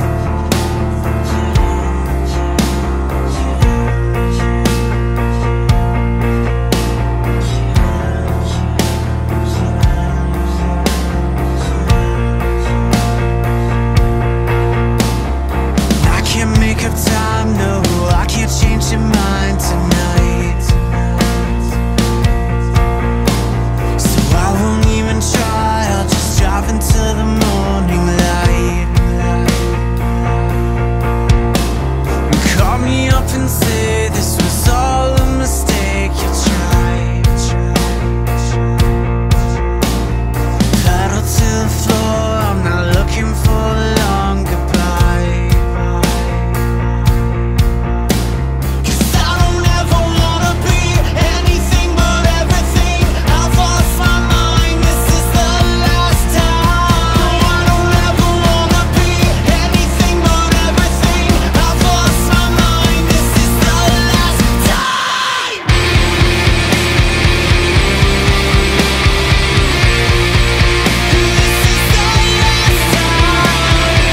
I can't make up time, no, I can't change your mind tonight. So I won't even try, I'll just drive into the morning light. Call me up and say this was all a mistake, you tried. Pedal to the floor, I'm not looking for a long goodbye. 'Cause I don't ever wanna be anything but everything. I've lost my mind, this is the last time. No, I don't ever wanna be anything but everything. I've lost my mind, this is the last time. This is the last time.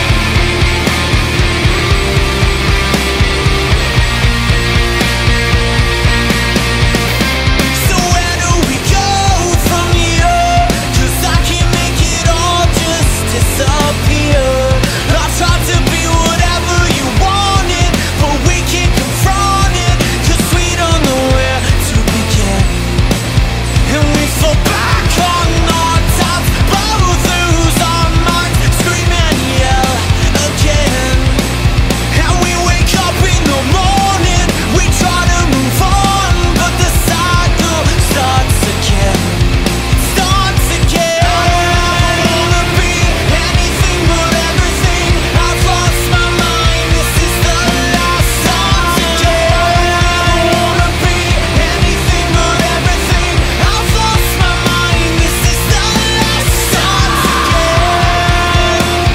So where do we go from here? 'Cause I can't make it all just disappear. I tried to be whatever you wanted, but we can't confront it, 'cause we don't know where to begin. And we fall back on our tops, both lose our minds, scream and yell again. And we wake up in the morning, we try to move on, but the cycle starts again. Starts again. I don't wanna be anything but everything. I've lost my mind, this is the last time. Again. I don't wanna be anything but everything. I've lost my mind, this is the last time. Again.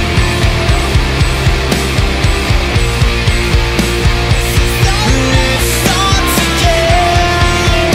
It starts again.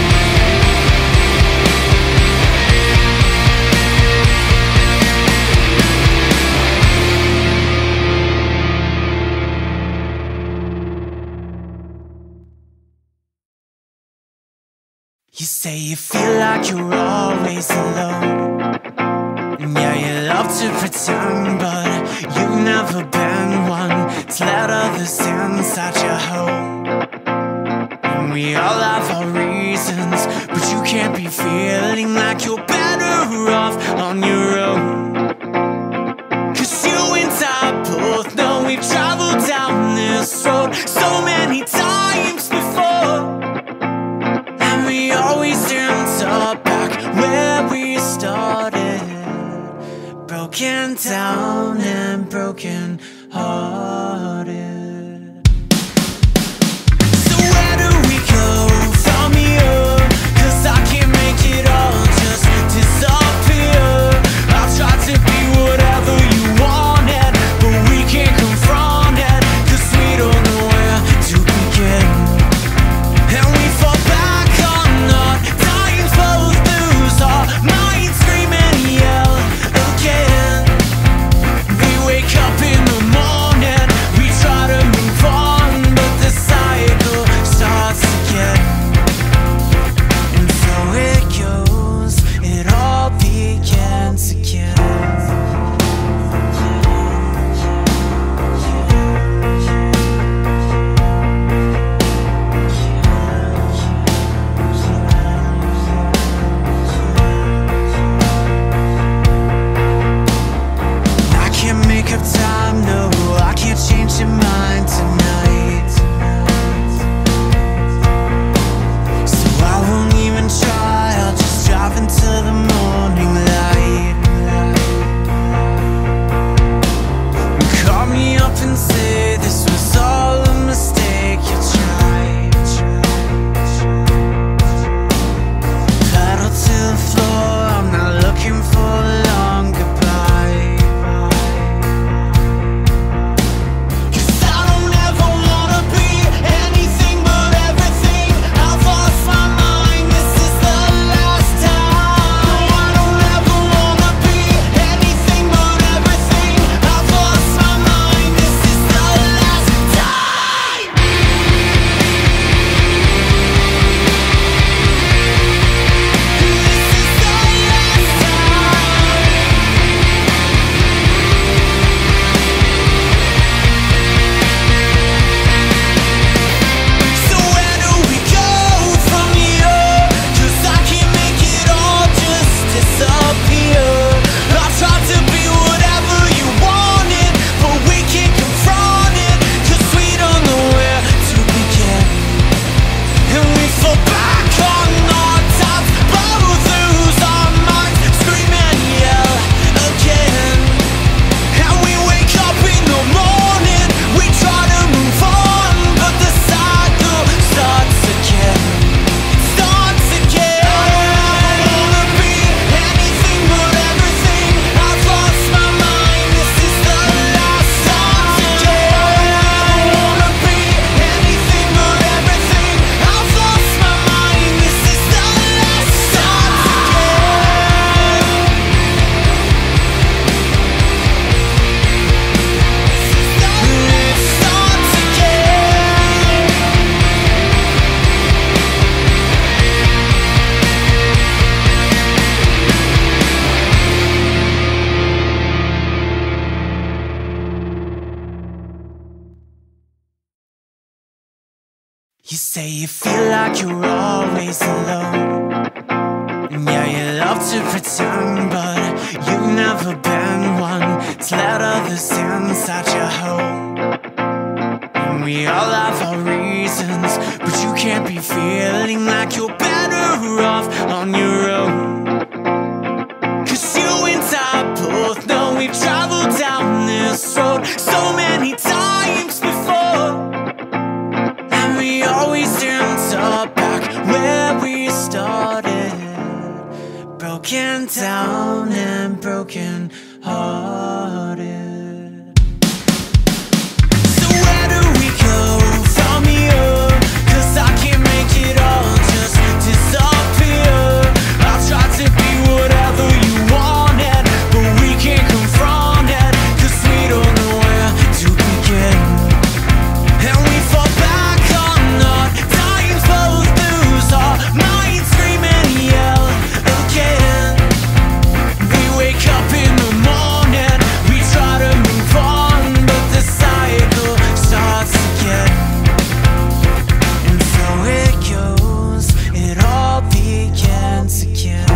You say you feel like you're always alone. Yeah, you love to pretend, but you've never been one to let others inside your home. And we all have our reasons, but you can't be feeling like you're better off on your own. 'Cause you and I both know we've traveled down this road so many times before, and we always end up back where we started, broken down and broken hearted. So where do we go from here? 'Cause I can't make it all just disappear. You say you feel like you're always alone. Yeah, you love to pretend, but you've never been one to let others inside your home. And we all have our reasons, but you can't be feeling like you're better off on your own. Cause you and I both know we've traveled down this road so many times before, and we always end up back where we started, broken down and broken hearted. So where do we go from here? Cause I can't make it all just disappear. I've tried to be whatever you wanted, but we can't confront it, cause we don't know where to begin. And we fall back on our times, both lose our minds, scream and yell again. We wake up in the morning, we try to move on, but the cycle starts again. And so it goes, it all begins again.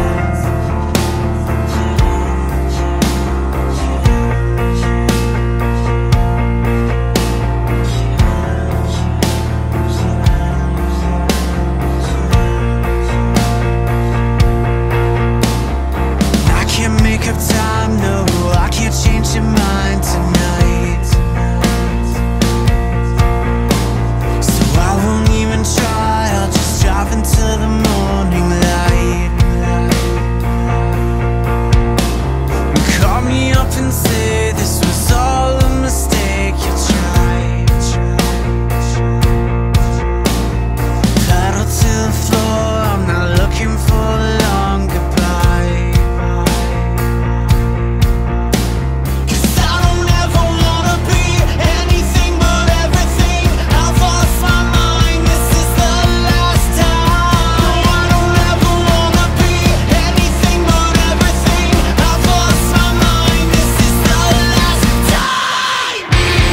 I can't make up time, no, I can't change your mind tonight. So I won't even try, I'll just drive until the morning light. Call me up and say this was all a mistake, you tried. Pedal to the floor, I'm not looking for a long goodbye. Cause I don't ever wanna be anything but everything. I've lost my mind, this is the last time. I don't ever wanna be anything but everything. I've lost my mind, this is the last time.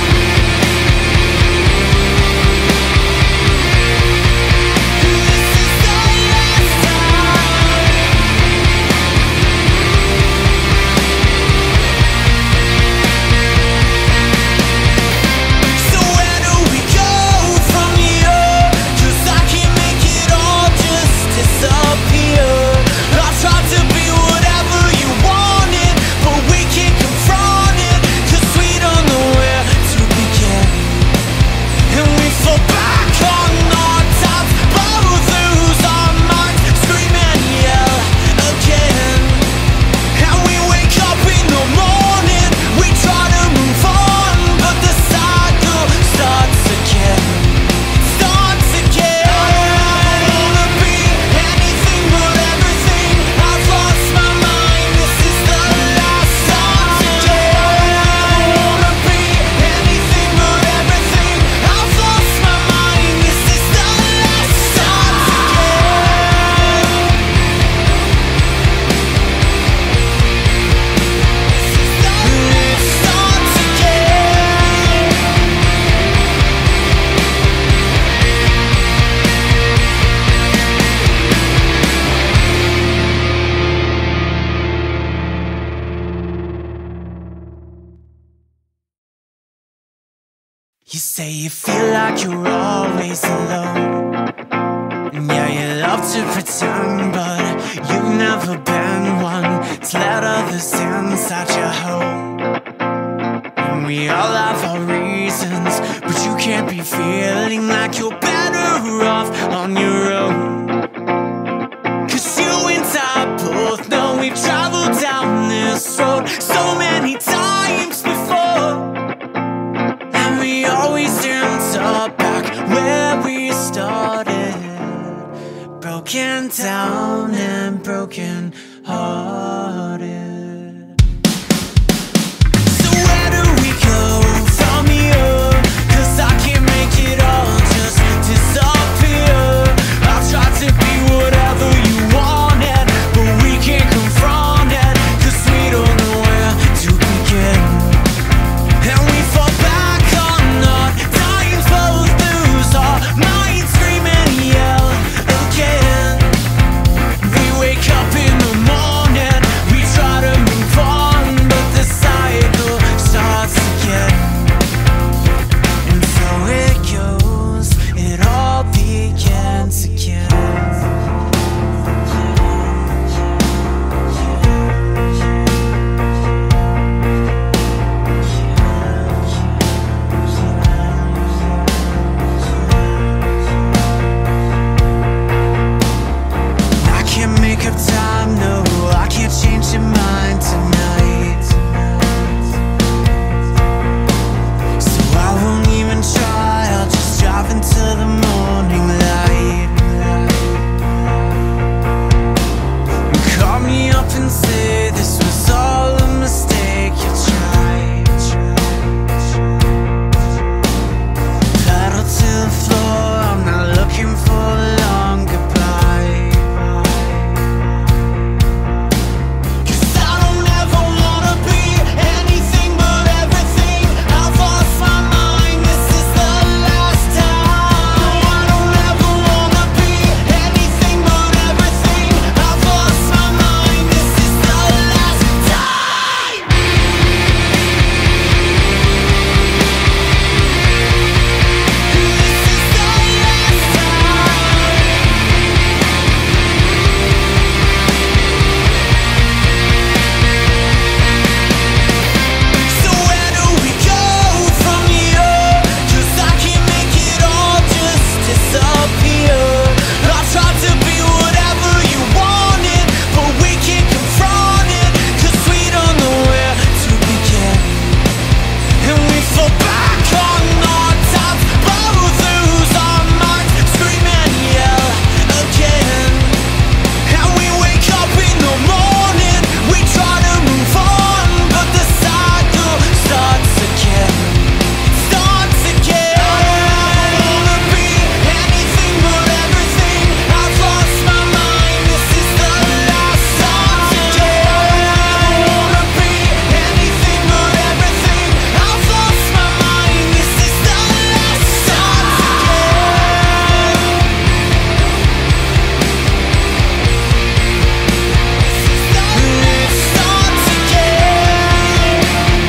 So where do we go from here? Cause I can't make it all just disappear. I tried to be whatever you wanted, but we can't confront it, cause we don't know where to begin. And we fall back on our tops, both lose our minds, scream and yell again. And we wake up in the morning, we try to move on, but the cycle starts again. Starts again. I don't wanna be anything but everything. I've lost my mind, this is the last time. I don't wanna be anything but everything. I've lost my mind, this is the last time again. It starts again. You say you feel like you're always alone. Yeah, you love to pretend, but you've never been one to let others inside your home. And we all have our reasons, but you can't be feeling like you're better off on your own. Cause you and I both know we've traveled down this road so many times before, and we always end up back where we started, broken down and broken hearted. So where do we go from here? Cause I can't make it all just disappear. I've tried to be whatever you wanted, but we can't confront it, cause we don't know where to begin. And we fall back on our times, both lose our minds, scream disappear. I tried to be whatever you wanted, but we can't confront it, 'cause we don't know where to begin. And we fall back on our times, both lose our minds, scream and yell again. And we wake up in the morning, we try to move on, but the cycle starts again. Starts again. I don't wanna be anything but everything. I've lost my mind, this is the last time. Again. I don't wanna be anything but everything. I've lost my mind, this is the last time. Again. It starts again.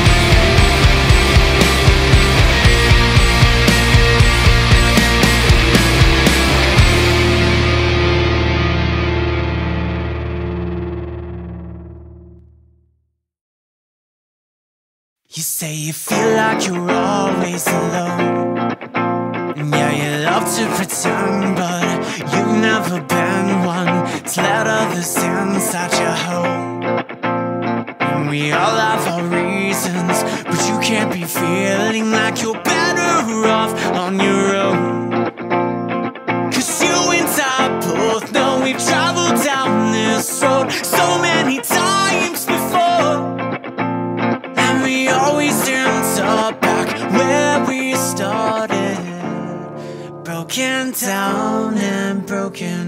You say you feel like you're always alone. Yeah, you love to pretend, but you've never been one to let others inside your home. And we all have our reasons, but you can't be feeling like you're better off on your own. 'Cause you and I both know we've traveled down this road so many times before, and we always end up back where we started, broken down and broken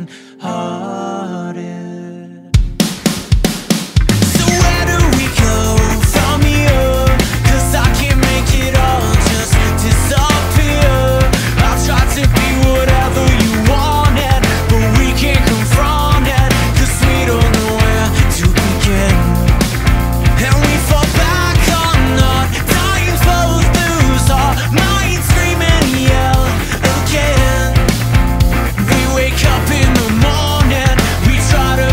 hearted. So where do we go from here? 'Cause I can't make it all just disappear. I tried to be whatever you wanted, but we can't confront it, 'cause we don't know where to begin. And we fall back on our times, both lose our minds, scream and yell again. We wake up in the morning, we try to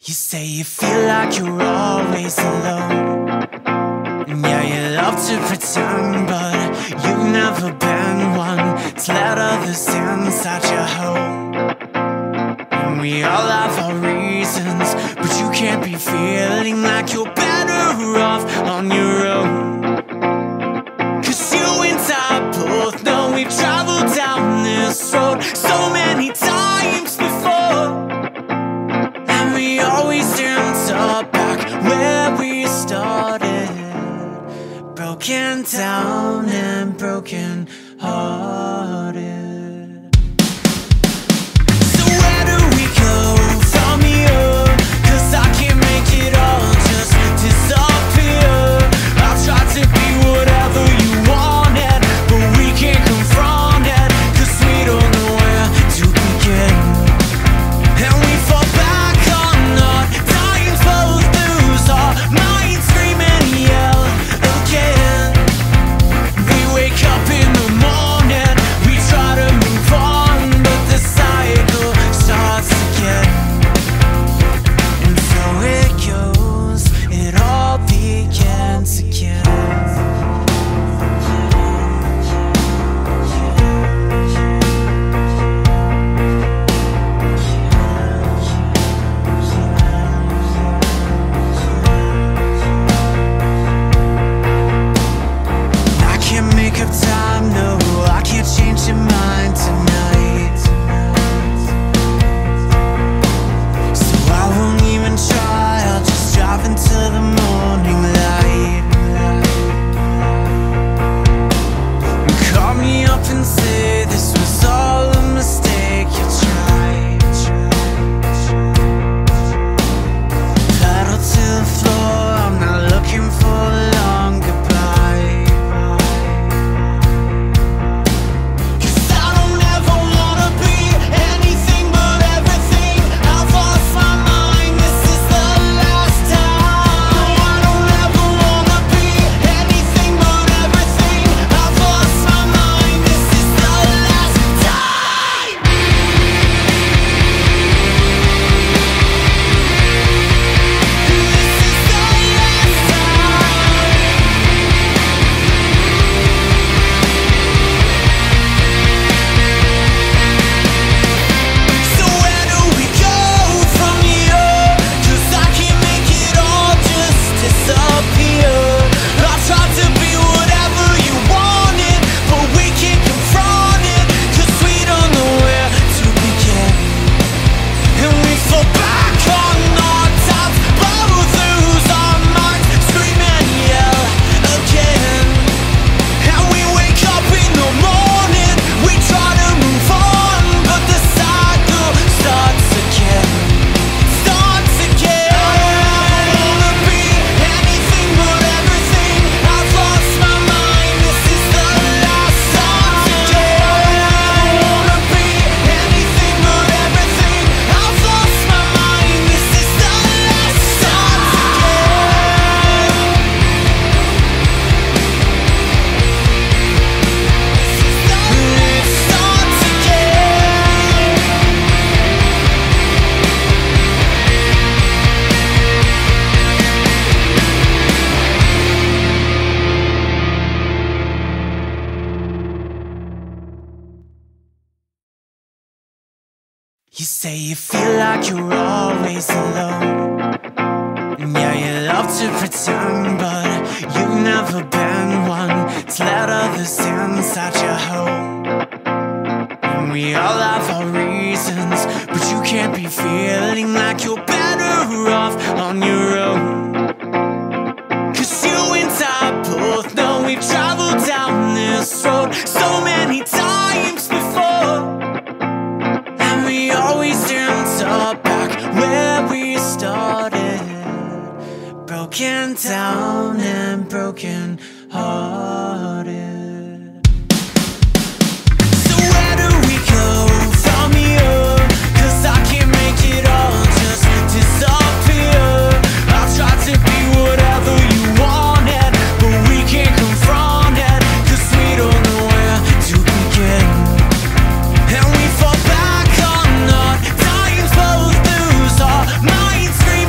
You say you feel like you're always alone. Yeah, you love to pretend, but you've never been one to let others inside your home. And we all have our reasons, but you can't be feeling like you're better off on your own. Cause you and I both know we've traveled down this road so many times before, and we always end up back where we started, broken down and broken hearted. So where do we go from here? Cause I can't make it all just disappear. I've tried to be whatever you wanted, but we can't confront it, cause we don't know where to begin. And we fall back on our times, both lose our minds, scream and yell again. We wake up in the morning, we try to move on, but the cycle starts again. And so it goes, it all begins again. I can't make up time, no, I can't change your mind tonight. So I won't even try, I'll just drive into the morning light. Call me up and say this was all a mistake, you tried. Pedal to the floor, I'm not looking for a long goodbye. Cause I don't ever wanna be anything but everything. I've lost my mind, this is the last time. No, I don't ever wanna be anything but everything. I've lost my mind, this is the last time. This is the last time. So where do we go from here? Cause I can't make it all just disappear. I've tried to be whatever you wanted, but we can't confront it, cause we don't know where to begin. And we fall back on our tops, both lose our minds, scream and yell again. And we wake up in the morning, we try to move on, but the cycle starts again. Starts again. I don't wanna be anything but everything. I've lost my mind, this is the last time. I don't wanna be anything but everything. I've lost my mind, this is the last time. It starts again. You say you feel like you're always alone. Yeah, you love to pretend, but you've never been one to let others inside your home. And we all have our reasons, but you can't be feeling like you're better off on your own. Cause you and I both know we've traveled down this road so many times before, and we always end up back where we started, broken down and broken hearted. So where do we go from here? Cause I can't make it all just disappear. I've tried to be whatever you wanted, but we can't confront it, cause we don't know where to begin. And we fall back on our times, both lose our minds, scream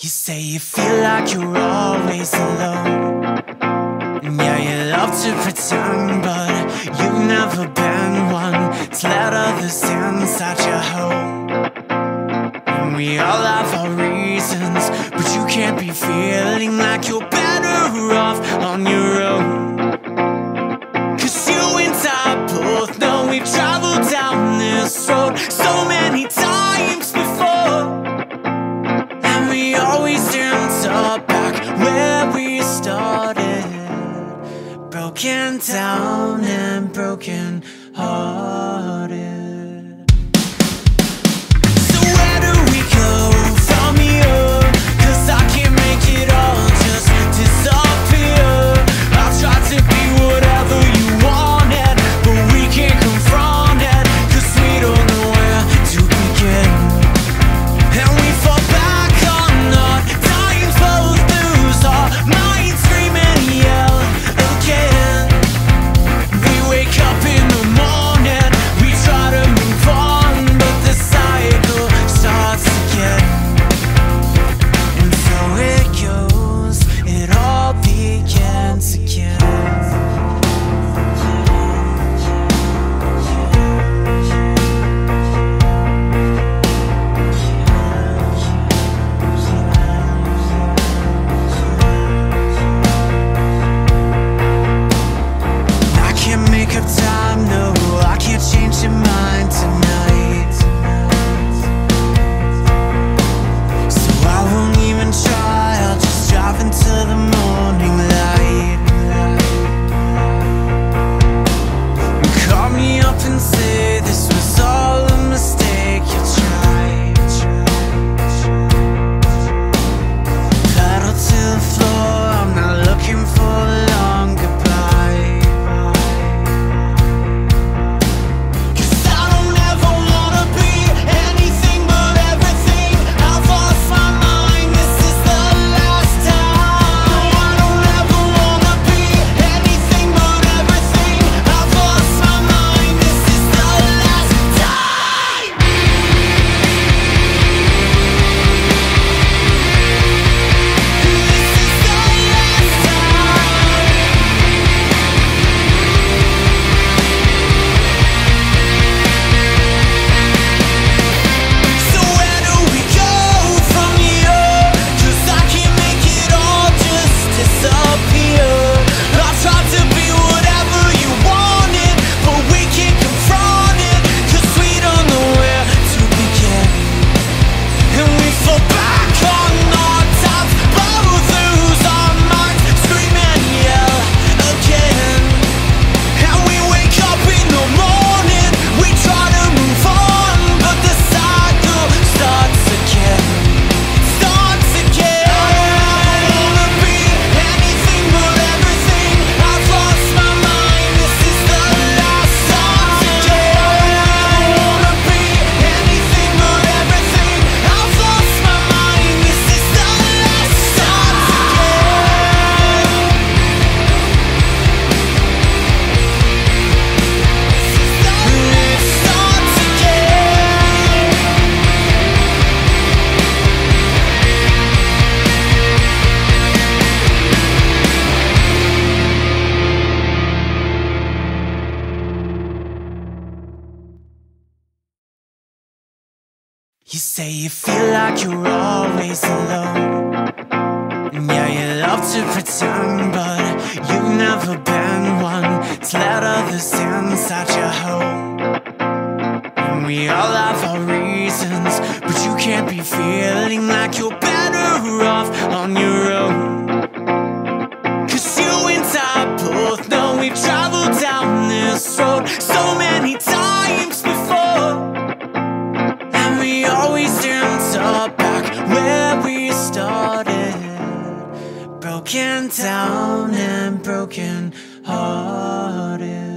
You say you feel like you're always alone. Yeah, you love to pretend, but you've never been one to let others inside your home. And we all have our reasons, but you can't be feeling like you're better off on your own. Cause you and I both know we've traveled down this road so many times before, and we always end up back where we started, broken down and broken hearted. So where do we go from here? Cause I can't make it all just disappear. I've tried to be whatever you wanted, but we can't confront it, cause we don't know where to begin. And we fall back on our times, both lose our minds, scream and yell again. We wake up in the morning, we try to move on, but the cycle starts again. And so it goes, it all begins again. I can't make up time, no, I can't change your mind tonight. So I won't even try, I'll just drive until the morning light. Call me up and say this was all a mistake, you tried. Pedal to the floor, I'm not looking for a long goodbye. Cause I don't ever wanna be anything but everything. I've lost my mind, this is the last time. No, I don't ever wanna be anything but everything. I've lost my mind, this is the last time. This is the last time. So where do we go from here? Cause I can't make it all just disappear. I've tried to be whatever you wanted, but we can't confront it, cause we don't know where to begin. And we fall back on our tops, both lose our minds, scream and yell again. And we wake up in the morning, we try to move on, but the cycle starts again. Starts again. I don't wanna be anything but everything. I've lost my mind, this is the last time. Again. I don't wanna be anything but everything. I've lost my mind, this is the last time. Again. It starts again. You say you feel like you're always alone. Yeah, you love to pretend, but you've never been one to let others inside your home. And we all have our reasons, but you can't be feeling like you're better off on your own. Cause you and I both know we've traveled down this road so many times before, and we always end up back where we started, broken down and broken hearted.